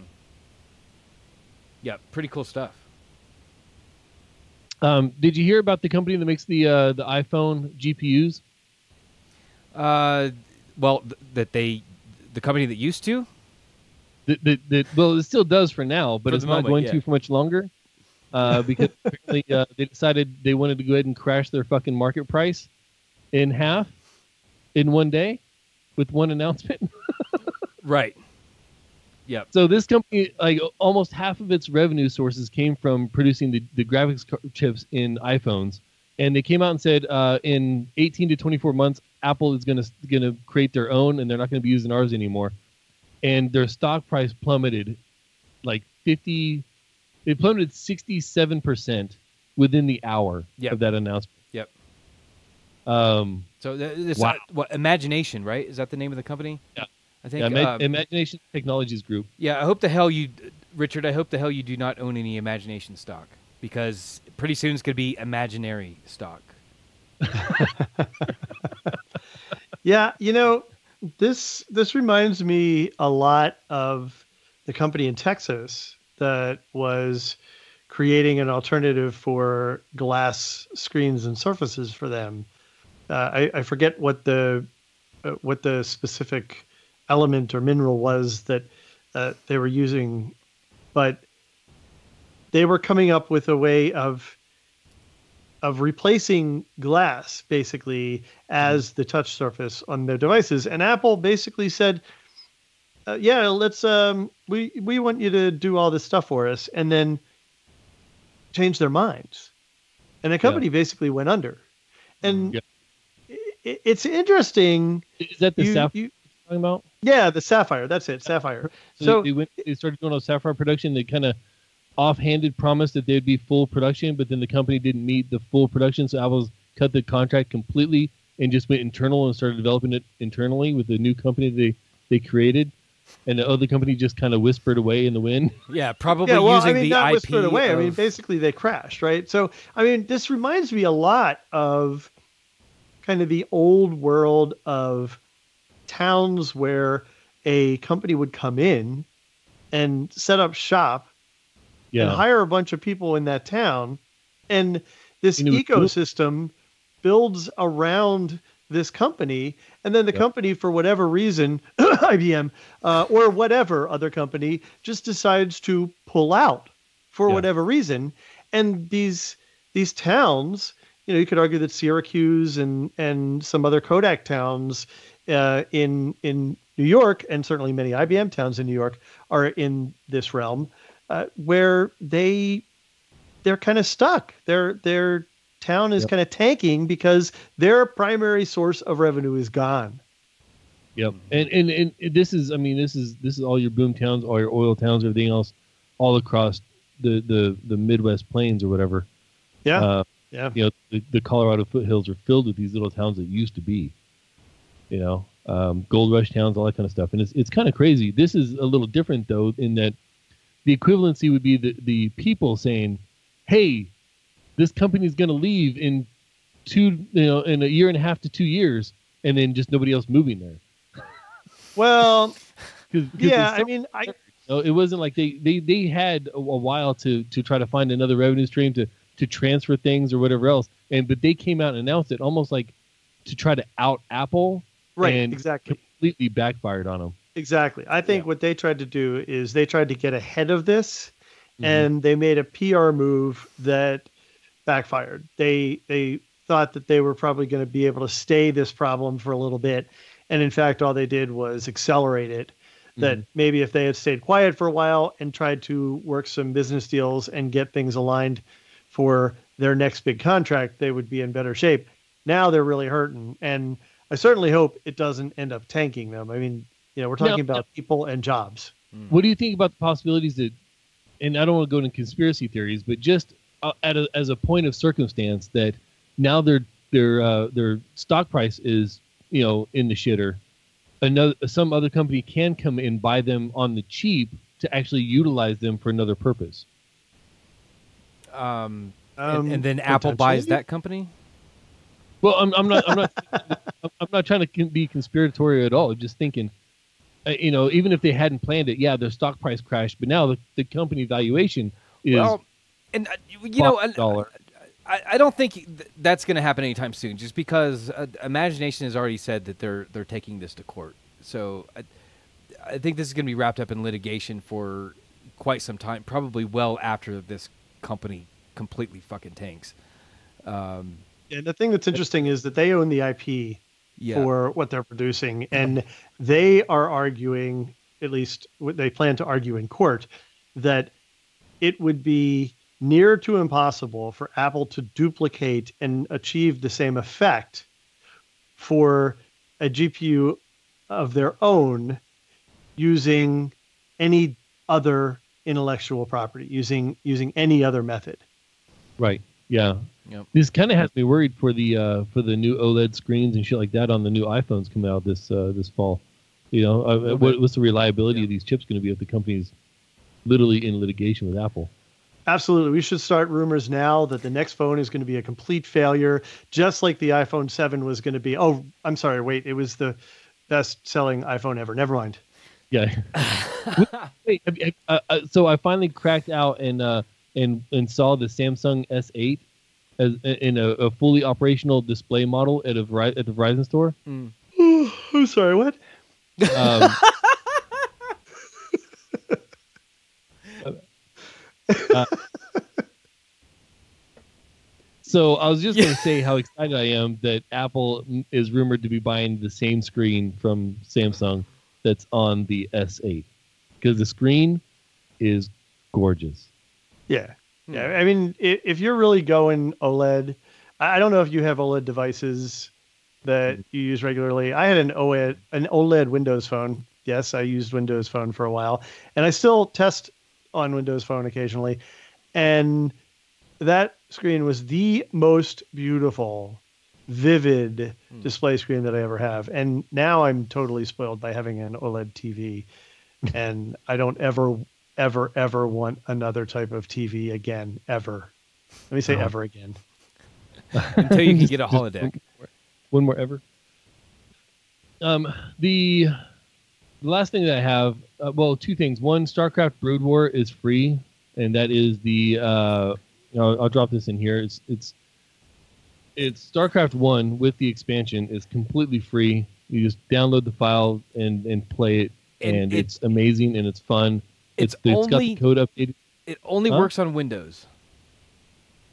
Yeah, pretty cool stuff. Um, did you hear about the company that makes the uh, the iPhone G P Us? Uh, well, th- that they, the company that used to. That, that, that, well, it still does for now, but For it's the not moment, going yeah. to for much longer. Uh, because apparently, uh, they decided they wanted to go ahead and crash their fucking market price in half in one day with one announcement. Right. Yep. So this company, like almost half of its revenue sources came from producing the, the graphics car- chips in iPhones. And they came out and said uh, in eighteen to twenty-four months, Apple is going to going to create their own, and they're not going to be using ours anymore. And their stock price plummeted like fifty. It plummeted sixty-seven percent within the hour Yep. of that announcement. Yep. Um, So th- this wow. uh, what Imagination, right? Is that the name of the company? Yeah. I think. Yeah, Ima- uh, Imagination Technologies Group. Yeah, I hope the hell you, Richard. I hope the hell you do not own any Imagination stock, because pretty soon it's going to be imaginary stock. Yeah, you know, this this reminds me a lot of the company in Texas that was creating an alternative for glass screens and surfaces for them. Uh, I, I forget what the uh, what the specific element or mineral was that uh, they were using, but they were coming up with a way of of replacing glass basically as the touch surface on their devices. And Apple basically said, uh, yeah, let's, um, we, we want you to do all this stuff for us, and then change their minds. And the company Yeah. basically went under. And Yeah. it, it's interesting. Is that the You- Sapphire you- you're talking about? Yeah, the Sapphire. That's it. Sapphire. So, So they, went, they started doing a Sapphire production. They kind of offhanded promised that they'd be full production, but then the company didn't meet the full production, so Apple's cut the contract completely and just went internal and started developing it internally with the new company they, they created. And the other company just kind of whispered away in the wind. Yeah, probably yeah, well, using I mean, the not I P. whispered away. I mean, of- basically they crashed, right? So, I mean, this reminds me a lot of kind of the old world of towns where a company would come in and set up shop and Yeah. hire a bunch of people in that town. And this And it was cool. ecosystem builds around this company. And then the Yep. company, for whatever reason, I B M uh, or whatever other company, just decides to pull out for Yeah. whatever reason. And these these towns you know, you could argue that Syracuse and and some other Kodak towns uh, in in New York, and certainly many I B M towns in New York, are in this realm uh, where they they're kind of stuck. Their their town is Yep. kind of tanking because their primary source of revenue is gone. Yep. And, and and this is, I mean, this is this is all your boom towns, all your oil towns, everything else, all across the the, the Midwest plains or whatever. Yeah. Uh, yeah. You know, the, the Colorado foothills are filled with these little towns that used to be, you know, um, gold rush towns, all that kind of stuff. And it's it's kind of crazy. This is a little different though, in that the equivalency would be the the people saying, "Hey, this company's going to leave in two, you know, in a year and a half to two years," and then just nobody else moving there. Well, Cause, 'cause yeah, they I mean, I No, it wasn't like they, they, they had a, a while to, to try to find another revenue stream to, to transfer things or whatever else. And but they came out and announced it almost like to try to out Apple. Right, and exactly. Completely backfired on them. Exactly. I think what they tried to do is they tried to get ahead of this, Mhm. and they made a P R move that backfired. They they thought that they were probably going to be able to stay this problem for a little bit, and in fact, all they did was accelerate it. That Mhm. maybe if they had stayed quiet for a while and tried to work some business deals and get things aligned for their next big contract, they would be in better shape. Now they're really hurting, and I certainly hope it doesn't end up tanking them. I mean, you know, we're Now- talking about people and jobs. What do you think about the possibilities that, and I don't want to go into conspiracy theories, but just uh, at a, as a point of circumstance that now their their uh, their stock price is, you know, in the shitter. Another some other company can come in, buy them on the cheap to actually utilize them for another purpose. Um, Um, and, and then Apple buys potentially? that company. Well, I'm, I'm not I'm not I'm not trying to con- be conspiratorial at all. I'm just thinking, uh, you know, even if they hadn't planned it, yeah, their stock price crashed, but now the, the company valuation is Well, and uh, you know, I, dollar. I, I don't think th- that's going to happen anytime soon. Just because uh, Imagination has already said that they're they're taking this to court, so I, I think this is going to be wrapped up in litigation for quite some time, probably well after this company completely fucking tanks. Um, And the thing that's interesting is that they own the I P Yeah. for what they're producing, and they are arguing, at least what they plan to argue in court, that it would be near to impossible for Apple to duplicate and achieve the same effect for a G P U of their own using any other intellectual property, using using any other method. Right. Yeah. Yep. This kind of has me worried for the uh, for the new OLED screens and shit like that on the new iPhones coming out this uh, this fall. You know, uh, what, what's the reliability of these chips going to be if the company's literally in litigation with Apple? Absolutely. We should start rumors now that the next phone is going to be a complete failure, just like the iPhone seven was going to be. Oh, I'm sorry. Wait, it was the best selling iPhone ever. Never mind. Yeah. Wait, have you- uh, uh, so I finally cracked out and uh, and and saw the Samsung S eight as in a, a fully operational display model at a Veri- at the Verizon store. Mm. I'm sorry. What? Um, uh, so I was just going to say how excited I am that Apple is rumored to be buying the same screen from Samsung that's on the S eight, because the screen is gorgeous. Yeah. Yeah. I mean, if, if you're really going OLED, I I don't know if you have OLED devices that you use regularly. I had an OLED, an OLED Windows phone. Yes, I used Windows Phone for a while, and I still test on Windows Phone occasionally. And that screen was the most beautiful, vivid display screen that I ever have. And now I'm totally spoiled by having an OLED T V, and I don't ever, ever, ever want another type of T V again, ever. Let me say Oh. ever again. Until you can get a Just holodeck. One more ever. Um, the, the last thing that I have, uh, well, two things. One, StarCraft Brood War is free, and that is the. Uh, I'll, I'll drop this in here. It's it's it's StarCraft One with the expansion is completely free. You just download the file and and play it, And and, it- it's amazing and it's fun. It's It's, it's got only- the code updated. It only Huh? works on Windows.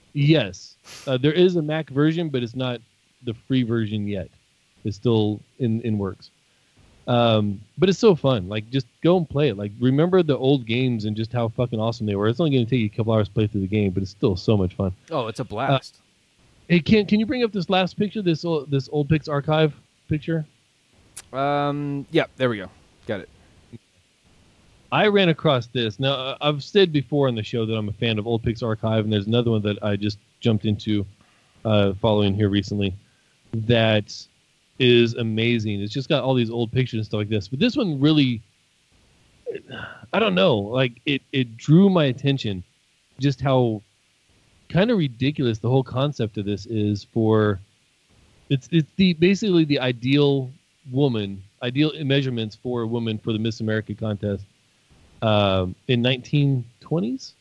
Yes, uh, there is a Mac version, but it's not the free version yet. It's still in in works. Um, but it's so fun. Like, just go and play it. Like, remember the old games and just how fucking awesome they were. It's only going to take you a couple hours to play through the game, but it's still so much fun. Oh, it's a blast. Uh, hey, can can you bring up this last picture? This old, this old Pix archive picture. Um. Yeah. There we go. Got it. I ran across this. Now, I've said before on the show that I'm a fan of Old Pix Archive, and there's another one that I just jumped into uh, following here recently that is amazing. It's just got all these old pictures and stuff like this. But this one really, I don't know, like it, it drew my attention just how kind of ridiculous the whole concept of this is for, it's, it's the basically the ideal woman, ideal measurements for a woman for the Miss America contest. Um, in nineteen twenties?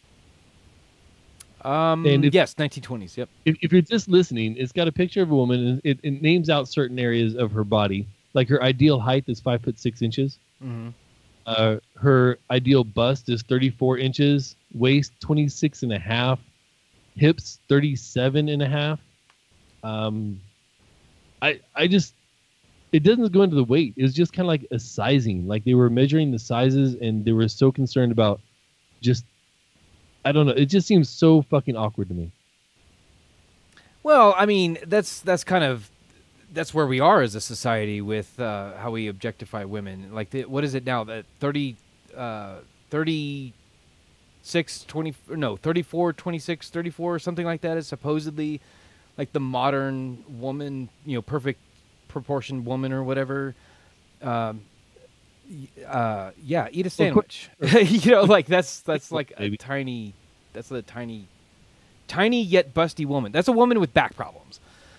Um, and if, yes, nineteen twenties, yep. If, if you're just listening, it's got a picture of a woman, and it, it names out certain areas of her body. Like her ideal height is five foot six inches. Mm-hmm. Uh, her ideal bust is thirty-four inches, waist twenty-six and a half, hips thirty-seven and a half. Um, I, I just... It doesn't go into the weight. It's just kind of like a sizing. Like they were measuring the sizes and they were so concerned about just, I don't know. It just seems so fucking awkward to me. Well, I mean, that's that's kind of, that's where we are as a society with uh, how we objectify women. Like, the, what is it now? That thirty, uh, thirty-six, twenty, no, thirty-four, twenty-six, thirty-four, something like that is supposedly like the modern woman, you know, perfect proportioned woman or whatever. Um, uh, yeah, eat a sandwich. You know, like that's that's like a tiny, that's a tiny, tiny yet busty woman. That's a woman with back problems.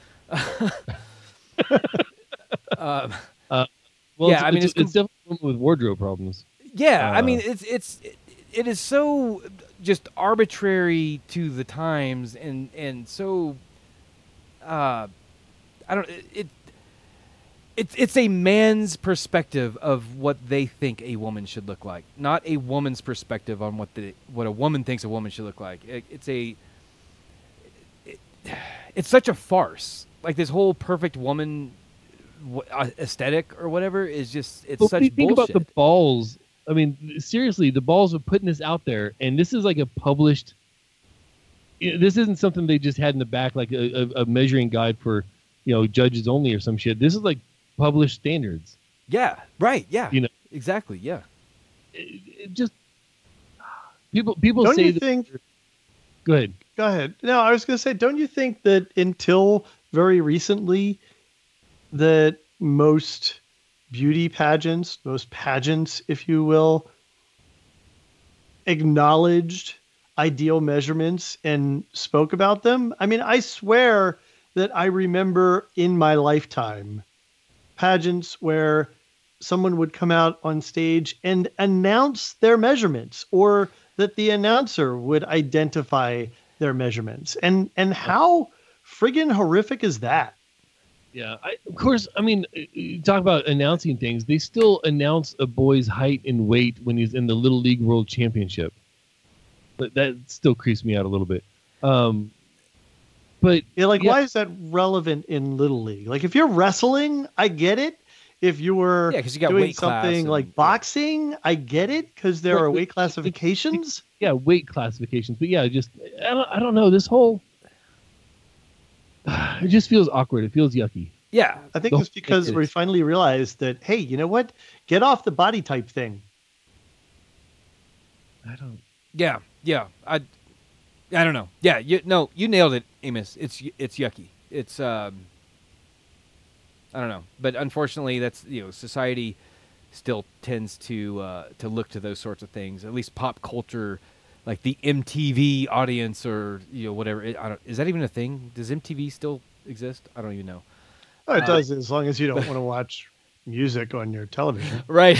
um, uh, well, yeah, it's, I mean, it's, it's, it's definitely a woman with wardrobe problems. Yeah, uh, I mean, it's it's it, it is so just arbitrary to the times and and so. Uh, I don't it. it It's it's a man's perspective of what they think a woman should look like, not a woman's perspective on what the what a woman thinks a woman should look like. It, it's a it, it's such a farce. Like this whole perfect woman aesthetic or whatever is just it's but such think bullshit. about the balls. I mean, seriously, the balls of putting this out there, and this is like a published. This isn't something they just had in the back, like a, a, a measuring guide for, you know, judges only or some shit. This is like published standards. Yeah, right. Yeah, you know exactly. Yeah, it, it just people people don't say you that, think? Go ahead. Go ahead. No, I was going to say, don't you think that until very recently, that most beauty pageants, most pageants, if you will, acknowledged ideal measurements and spoke about them? I mean, I swear that I remember in my lifetime pageants where someone would come out on stage and announce their measurements, or that the announcer would identify their measurements. And and how friggin' horrific is that? Yeah, I, of course. I mean, you talk about announcing things. They still announce a boy's height and weight when he's in the Little League World Championship. But that still creeps me out a little bit. Um, But yeah, like, yeah. why is that relevant in Little League? Like, if you're wrestling, I get it. If you were yeah, you got doing weight class something and, like boxing, I get it, because there Well, are the- weight classifications. Yeah, weight classifications. But yeah, just I don't, I don't know. This whole it just feels awkward. It feels yucky. Yeah, I think The it's because whole- we finally realized that, hey, you know what? Get off the body type thing. I don't. Yeah, yeah. I, I don't know. Yeah, you no, you nailed it, Amos. It's it's yucky. It's um. I don't know, but unfortunately, that's you know, society still tends to uh, to look to those sorts of things. At least pop culture, like the M T V audience, or you know, whatever. It, I don't. Is that even a thing? Does M T V still exist? I don't even know. Oh, it Uh, does, as long as you don't want to watch music on your television. Right.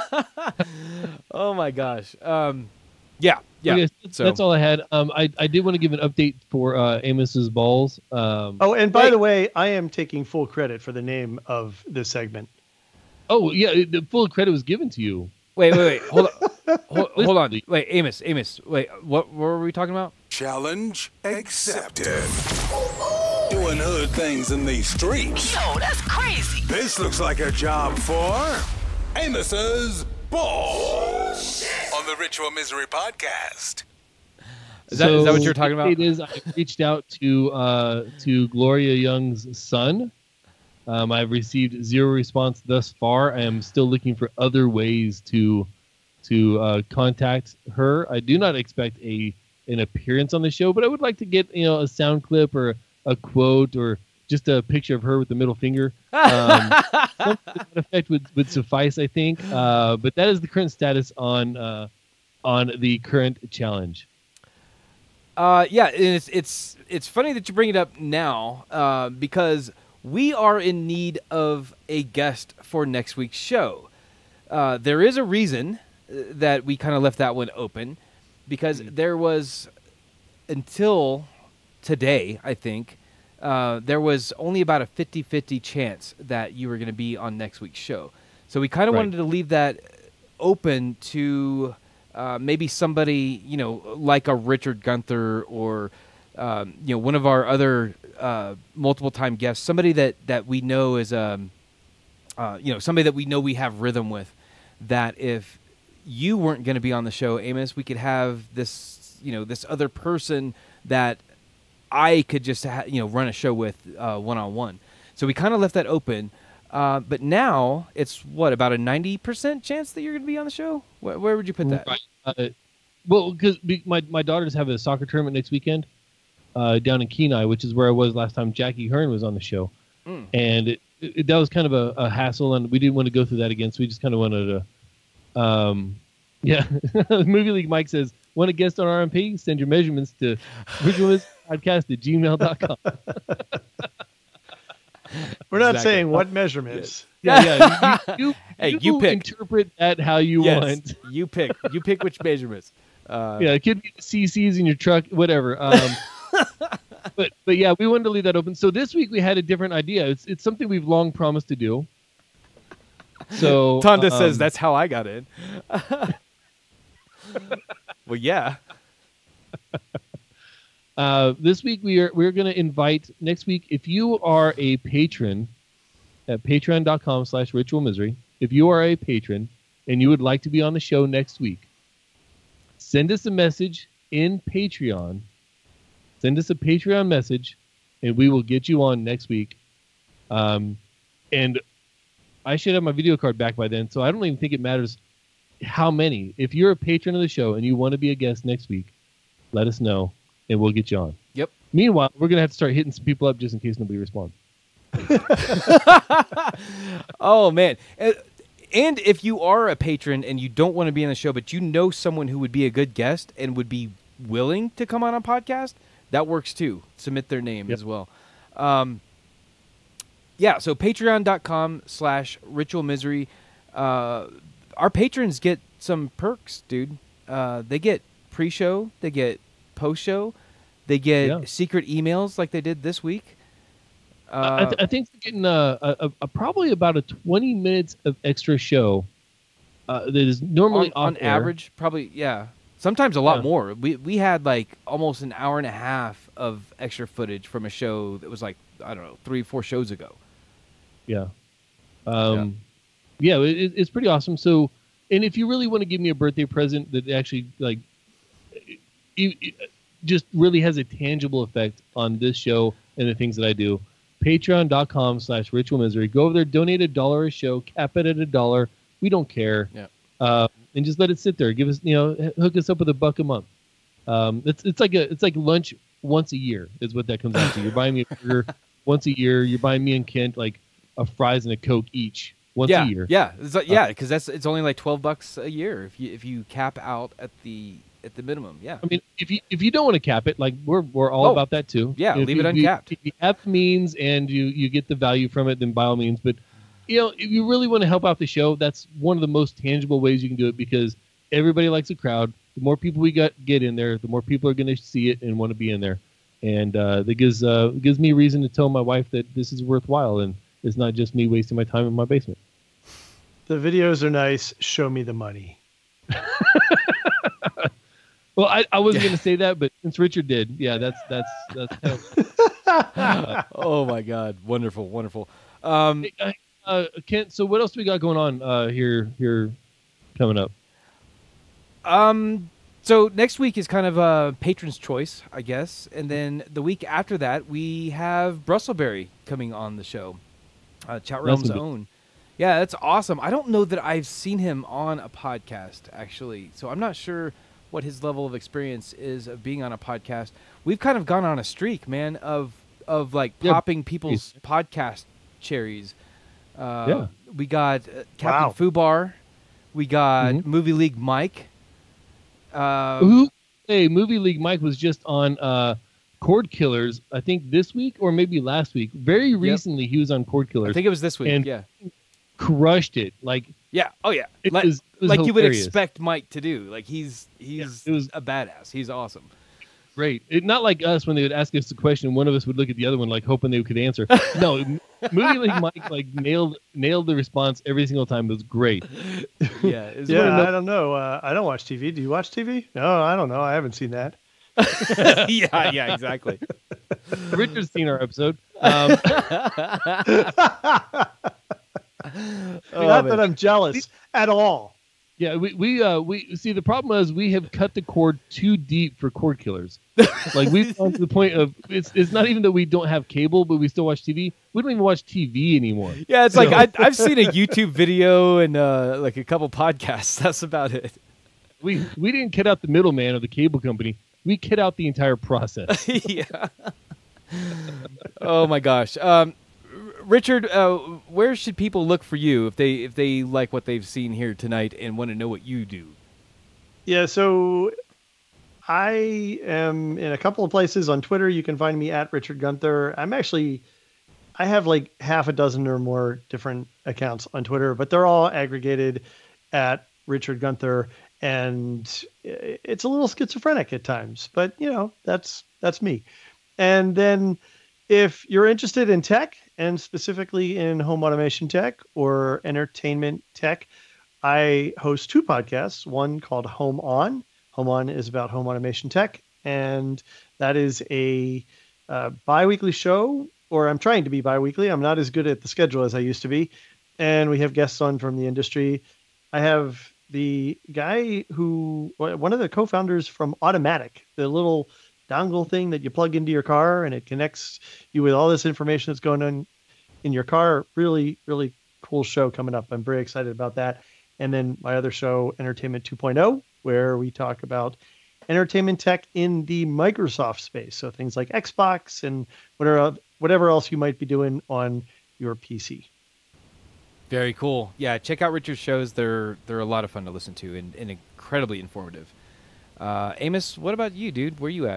Oh my gosh. Um, yeah, yeah. Okay, that's, so that's all I had. Um, I I did want to give an update for uh, Amos's balls. Um, Oh, and by wait. the way, I am taking full credit for the name of this segment. Oh yeah, the full credit was given to you. Wait, wait, wait. Hold on. Hold, hold on. Wait, Amos, Amos. Wait, what, what were we talking about? Challenge accepted. Doing hood things in these streets. Yo, that's crazy. This looks like a job for Amos's Balls on the Ritual Misery Podcast. Is that, so is that what you're talking about? It is. I reached out to uh, to Gloria Young's son. Um, I've received zero response thus far. I am still looking for other ways to to uh, contact her. I do not expect a an appearance on the show, but I would like to get you know a sound clip or a quote or just a picture of her with the middle finger. Um, something to that effect would, would suffice, I think. Uh, but that is the current status on uh, on the current challenge. Uh, yeah, and it's it's it's funny that you bring it up now uh, because we are in need of a guest for next week's show. Uh, there is a reason that we kind of left that one open because there was until today, I think, uh, there was only about a fifty-fifty chance that you were going to be on next week's show. So we kind of Right. wanted to leave that open to uh, maybe somebody, you know, like a Richard Gunther or, um, you know, one of our other uh, multiple-time guests, somebody that, that we know is, um, uh, you know, somebody that we know we have rhythm with, that if you weren't going to be on the show, Amos, we could have this, you know, this other person that I could just, ha- you know, run a show with uh, one-on-one. So we kind of left that open. Uh, but now it's, what, about a ninety percent chance that you're going to be on the show? Where, where would you put that? Right. Uh, well, because my, my daughters have a soccer tournament next weekend uh, down in Kenai, which is where I was last time Jackie Hearn was on the show. Mm. And it, it, that was kind of a, a hassle, and we didn't want to go through that again, so we just kind of wanted to, um, yeah. Movie League Mike says, want a guest on R M P? Send your measurements to podcast at gmail dot com. We're not Exactly. saying what measurements. Yeah, yeah. You, you, you, Hey, you, you pick. interpret that how you Yes, want. you pick. You pick which measurements. Uh, Yeah, it could be C Cs in your truck, whatever. Um, but but yeah, we wanted to leave that open. So this week we had a different idea. It's it's something we've long promised to do. So Tonda um, says that's how I got in. Well, yeah. Uh, this week we are we're going to invite next week. If you are a patron at patreon dot com slash ritual misery, if you are a patron and you would like to be on the show next week, send us a message in Patreon. Send us a Patreon message, and we will get you on next week. Um, and I should have my video card back by then, so I don't even think it matters how many. If you're a patron of the show and you want to be a guest next week, let us know, and we'll get you on. Yep. Meanwhile, we're going to have to start hitting some people up just in case nobody responds. Oh, man. Uh, And if you are a patron and you don't want to be on the show, but you know someone who would be a good guest and would be willing to come on a podcast, that works too. Submit their name Yep. as well. Um, yeah, so patreon dot com slash ritual misery. Uh, our patrons get some perks, dude. Uh, they get pre-show, they get post-show, they get Yeah. secret emails like they did this week. Uh, I, th- I think we're getting uh, a, a, a probably about a twenty minutes of extra show uh, that is normally on, on off air. average, probably, yeah. Sometimes a lot Yeah. more. We we had like almost an hour and a half of extra footage from a show that was like, I don't know, three, four shows ago. Yeah. Um, yeah, it, it- it's pretty awesome. So, and if you really want to give me a birthday present that actually like it, it just really has a tangible effect on this show and the things that I do, patreon dot com slash ritual misery. Go over there, donate a dollar a show, cap it at a dollar. We don't care. Yeah. Uh, and just let it sit there. Give us, you know, h- hook us up with a buck a month. Um, it's it's like a it's like lunch once a year is what that comes out to. You're buying me a burger once a year. You're buying me and Kent like a fries and a Coke each once yeah, a year. yeah, it's like, yeah, because that's it's only like twelve bucks a year if you if you cap out at the at the minimum. Yeah. I mean, if you if you don't want to cap it, like we're we're all Oh, about that too. yeah, If leave you- it uncapped. If you have means and you you get the value from it, then by all means. But you know, if you really want to help out the show, that's one of the most tangible ways you can do it because everybody likes a crowd. The more people we got get in there, the more people are going to see it and want to be in there, and uh, that gives uh, gives me reason to tell my wife that this is worthwhile and it's not just me wasting my time in my basement. The videos are nice. Show me the money. Well, I, I wasn't going to say that, but since Richard did, yeah, that's that's that's. Oh my God! Wonderful, wonderful. Um, hey, uh, Kent, so what else do we got going on uh, here here coming up? Um. So next week is kind of a patron's choice, I guess, and then the week after that we have Brustleberry coming on the show, uh, Chat Realm's own. Yeah, that's awesome. I don't know that I've seen him on a podcast actually, so I'm not sure what his level of experience is of being on a podcast. We've kind of gone on a streak, man, of of like yeah. popping people's podcast cherries. Uh, yeah. We got uh, Captain Wow. Fubar. We got Mhm. Movie League Mike. Uh, Who? Hey, Movie League Mike was just on uh, Cord Killers, I think this week or maybe last week. Very recently, he was on Cord Killers. I think it was this week. and Yeah. crushed it. Like Yeah. Oh yeah. It like was- it was like you would hilarious. expect Mike to do. Like he's he's it was a badass. He's awesome. great. It, not like us when they would ask us a question, one of us would look at the other one like hoping they could answer. No, M- Movie League Mike like nailed nailed the response every single time. It was great. Yeah. It's Yeah, one of the- I don't know. Uh, I don't watch T V. Do you watch T V? No, I don't know. I haven't seen that. yeah. Yeah. Exactly. Richard's seen our episode. Um, Oh, Not man. that I'm jealous at all. yeah, we we uh we see the problem is we have cut the cord too deep for Cord Killers. Like we've gone to the point of it's it's not even that we don't have cable, but we still watch T V. We don't even watch T V anymore. Yeah. It's like So- I, I've seen a YouTube video and uh, like a couple podcasts. That's about it. We we didn't cut out the middleman of the cable company. We cut out the entire process. Yeah. Oh my gosh. Um, R- Richard, uh, where should people look for you if they if they like what they've seen here tonight and want to know what you do? Yeah, so I am in a couple of places on Twitter. You can find me at Richard Gunther. I'm actually, I have like half a dozen or more different accounts on Twitter, but they're all aggregated at Richard Gunther, and i- it's a little schizophrenic at times, but you know, that's that's me. And then if you're interested in tech and specifically in home automation tech or entertainment tech, I host two podcasts, one called Home On. Home On is about home automation tech, and that is a uh, bi-weekly show, or I'm trying to be bi-weekly. I'm not as good at the schedule as I used to be, and we have guests on from the industry. I have the guy who, one of the co-founders from Automatic, the little dongle thing that you plug into your car, and it connects you with all this information that's going on in your car. Really, really cool show coming up. I'm very excited about that. And then my other show, Entertainment two point oh, where we talk about entertainment tech in the Microsoft space. So things like Xbox and whatever, whatever else you might be doing on your P C. Very cool. Yeah, check out Richard's shows. They're they're a lot of fun to listen to and, and incredibly informative. Uh, Amos, what about you, dude? Where you at?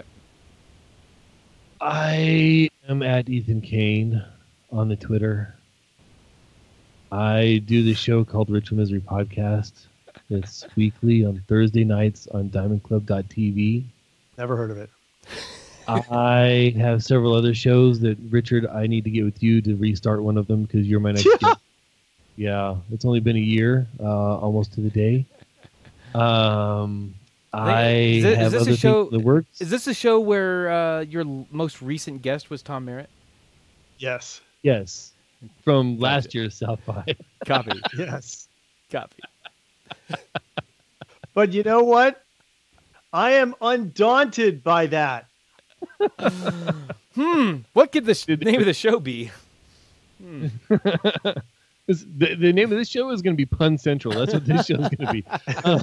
I am at Ethan Kane on the Twitter. I do this show called Ritual Misery Podcast. It's weekly on Thursday nights on diamond club dot t v. Never heard of it. I have several other shows that, Richard, I need to get with you to restart one of them because you're my next guest. Yeah, it's only been a year, uh, almost to the day. Um, I Is thi- is have this other a show? things in the works. Is this a show where uh, your l- most recent guest was Tom Merritt? Yes. Yes, from last year's South by. Copy. Yes. Copy. But you know what? I am undaunted by that. Hmm. What could the sh- name of the show be? Hmm. This- the, the name of this show is going to be Pun Central. That's what this show is going to be. Uh,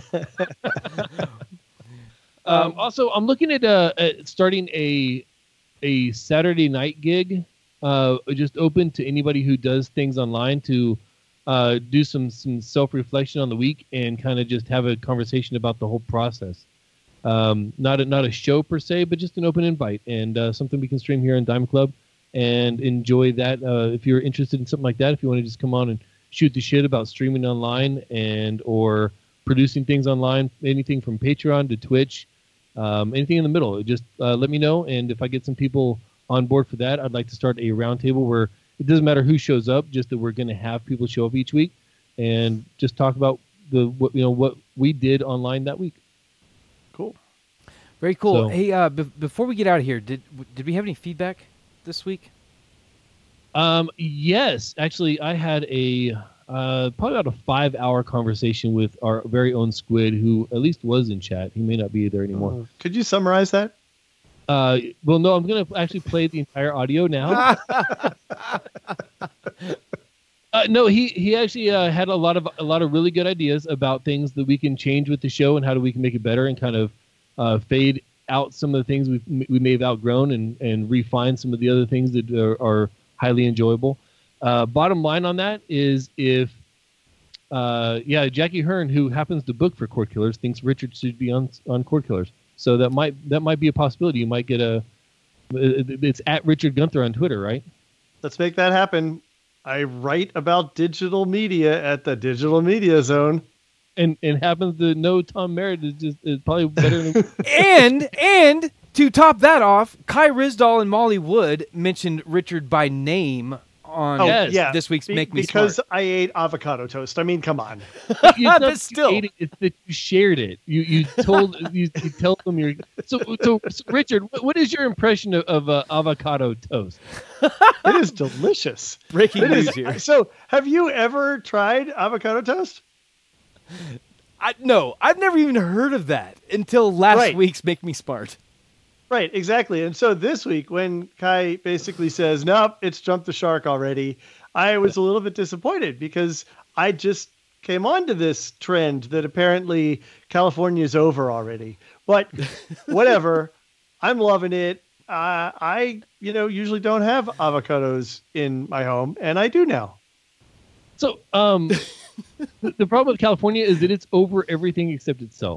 um, also, I'm looking at, uh, at starting a a Saturday night gig, uh, just open to anybody who does things online to uh, do some some self reflection on the week and kind of just have a conversation about the whole process. Um, not a, not a show per se, but just an open invite and uh, something we can stream here in Diamond Club and enjoy that. Uh, if you're interested in something like that, if you want to just come on and shoot the shit about streaming online and or producing things online, anything from Patreon to Twitch, um, anything in the middle, just uh, let me know. And if I get some people on board for that, I'd like to start a roundtable where it doesn't matter who shows up, just that we're going to have people show up each week and just talk about the what you know what we did online that week. Cool. Very cool. So- hey, uh, b- before we get out of here, did did we have any feedback this week? Um, yes, actually, I had a uh, probably about a five-hour conversation with our very own Squid, who at least was in chat. He may not be there anymore. Uh, could you summarize that? Uh, well, no, I'm going to actually play the entire audio now. uh, no, he he actually uh, had a lot of a lot of really good ideas about things that we can change with the show and how do we can make it better and kind of uh, fade out some of the things we we may have outgrown and and refine some of the other things that are, are highly enjoyable. Uh, bottom line on that is if uh, yeah, Jackie Hearn, who happens to book for Court Killers, thinks Richard should be on on Court Killers. So that might that might be a possibility. You might get a. It's at Richard Gunther on Twitter, right? Let's make that happen. I write about digital media at the Digital Media Zone, and and happens to know Tom Merritt is just is probably better than. and and to top that off, Kai Rizdal and Molly Wood mentioned Richard by name on oh, yeah. this week's Be- Make Me because Smart. I ate avocado toast. I mean, come on. It's not But that still. you ate it, it's that you shared it. You you told you, you tell them you're so so, so Richard. What, what is your impression of, of uh, avocado toast? It is delicious. Breaking It news is- here. So, have you ever tried avocado toast? I, no, I've never even heard of that until last Right. week's Make Me Smart. Right, exactly. And so this week, when Kai basically says, nope, it's jumped the shark already, I was a little bit disappointed because I just came onto this trend that apparently California is over already. But whatever, I'm loving it. Uh, I, you know, usually don't have avocados in my home, and I do now. So um, the, the problem with California is that it's over everything except itself.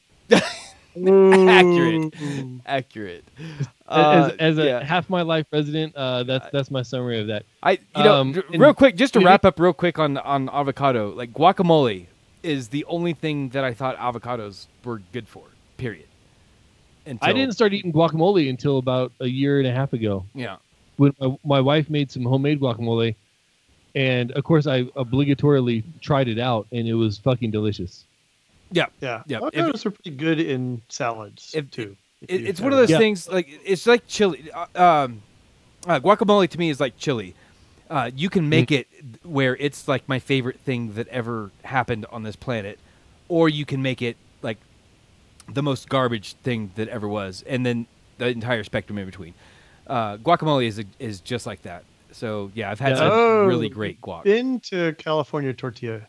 Accurate, accurate. as Uh, as a yeah. half my life resident, uh, that's that's my summary of that. I, you know, Um, r- and- real quick, just to and- wrap up real quick on on avocado, like guacamole is the only thing that I thought avocados were good for. Period. Until, I didn't start eating guacamole until about a year and a half ago. Yeah. When my, my wife made some homemade guacamole, and of course I obligatorily tried it out, and it was fucking delicious. Yeah, Yeah, yeah. avocados are pretty good in salads If- too. if It, you it's ever- one of those Yeah. things like it's like chili. Uh, um, uh, guacamole to me is like chili. Uh, you can make it where it's like my favorite thing that ever happened on this planet, or you can make it like the most garbage thing that ever was, and then the entire spectrum in between. Uh, guacamole is is just like that. So yeah, I've had Yeah. some Oh, really great guac. Been to California tortilla.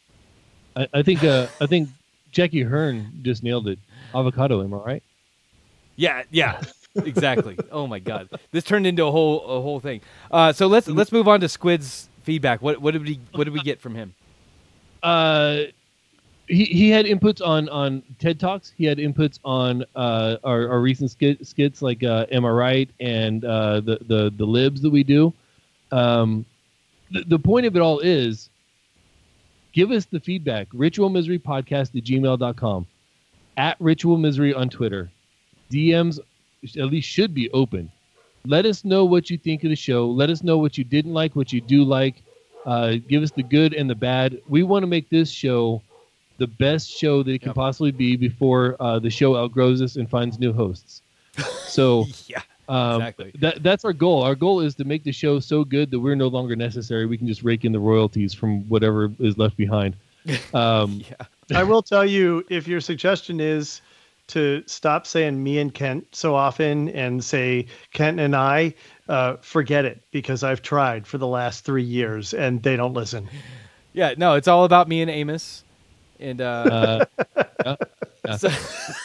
I, I think uh, I think Jackie Hearn just nailed it. Avocado, am I right? Yeah, yeah, exactly. Oh my God, this turned into a whole a whole thing. Uh, so let's let's move on to Squid's feedback. What what did we what did we get from him? Uh, he he had inputs on on TED Talks. He had inputs on uh, our our recent skit, skits like uh, Am I Right and uh, the the the libs that we do. Um, the, the point of it all is, give us the feedback. Ritual Misery Podcast at gmail dot com, at Ritual Misery on Twitter. D Ms at least should be open. Let us know what you think of the show. Let us know what you didn't like, what you do like. Uh, give us the good and the bad. We want to make this show the best show that it can possibly be before uh, the show outgrows us and finds new hosts. So yeah, um, exactly. that that's our goal. Our goal is to make the show so good that we're no longer necessary. We can just rake in the royalties from whatever is left behind. Um, I will tell you, if your suggestion is to stop saying me and Kent so often and say Kent and I, uh, forget it, because I've tried for the last three years and they don't listen. Yeah, no, it's all about me and Amos, and uh, uh, yeah, yeah. so-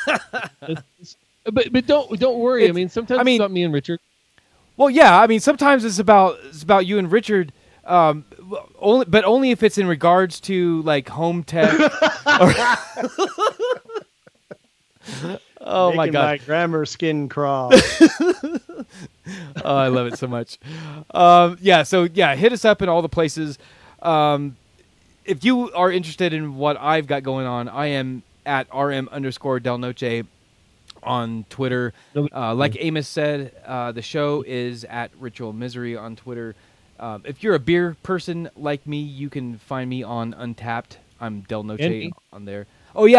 but but don't don't worry. I It's- mean, sometimes I mean- it's about me and Richard. well, yeah, I mean, sometimes it's about it's about you and Richard. Um, only, but only if it's in regards to like home tech. or- oh my Making God! my grammar skin crawl. Oh, I love it so much. Um, yeah, so yeah, hit us up in all the places. Um, if you are interested in what I've got going on, I am at rm underscore del noche on Twitter. Uh, like Amos said, uh, the show is at Ritual Misery on Twitter. Um, if you're a beer person like me, you can find me on Untapped. I'm Del Noche And me. on there. Oh yeah,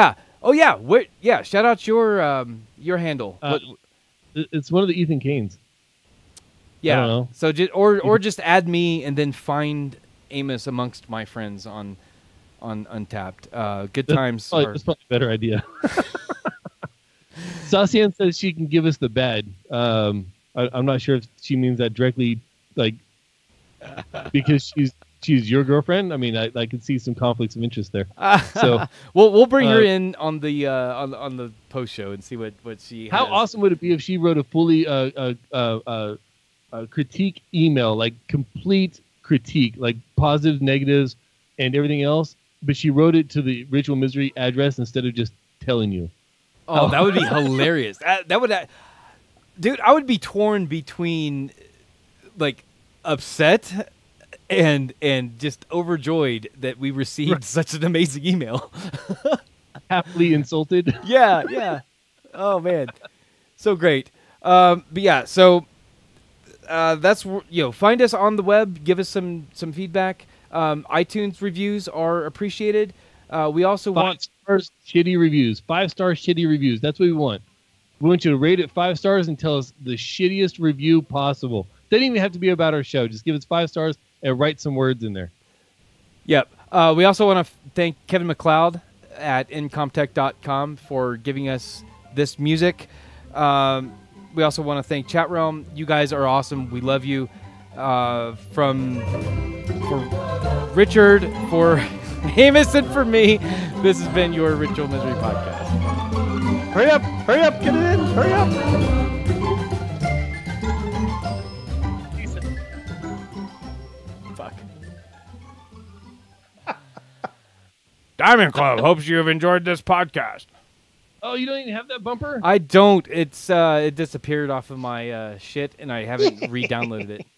Oh yeah, what? Yeah, shout out your um, your handle. Uh, What- It's one of the Ethan Canes. yeah. I don't know. So just or or just add me and then find Amos amongst my friends on on Untapped. Uh, good That's times. probably, are- that's probably a better idea. Sascienne says she can give us the bad. Um, I, I'm not sure if she means that directly, like because she's she's your girlfriend. I mean, I, I could see some conflicts of interest there. So we'll we'll bring her uh, in on the uh, on on the post show and see what what she. How has. awesome would it be if she wrote a fully uh, uh, uh, uh, uh, critique email, like complete critique, like positives, negatives, and everything else, but she wrote it to the Ritual Misery address instead of just telling you. Oh, that would be hilarious. That, that would, uh, dude, I would be torn between like upset and and just overjoyed that we received Right. such an amazing email. Happily insulted. Yeah, yeah. Oh man, so great. Um, but yeah, so uh, that's wh- you know, find us on the web, give us some some feedback. Um, iTunes reviews are appreciated. Uh, we also Five want stars, shitty reviews. Five star shitty reviews. That's what we want. We want you to rate it five stars and tell us the shittiest review possible. Doesn't even have to be about our show. Just give us five stars and write some words in there. Yep. Uh, we also want to f- thank Kevin McLeod at incomtech dot com for giving us this music. Um, we also want to thank Chat Realm. You guys are awesome. We love you. Uh, from for Richard, for Amos, and for me, this has been your Ritual Misery Podcast. Hurry up! Hurry up! Get it in! Hurry up! Fuck. Diamond Club hopes you have enjoyed this podcast. Oh, you don't even have that bumper? I don't. It's uh, it disappeared off of my uh, shit, and I haven't re-downloaded it.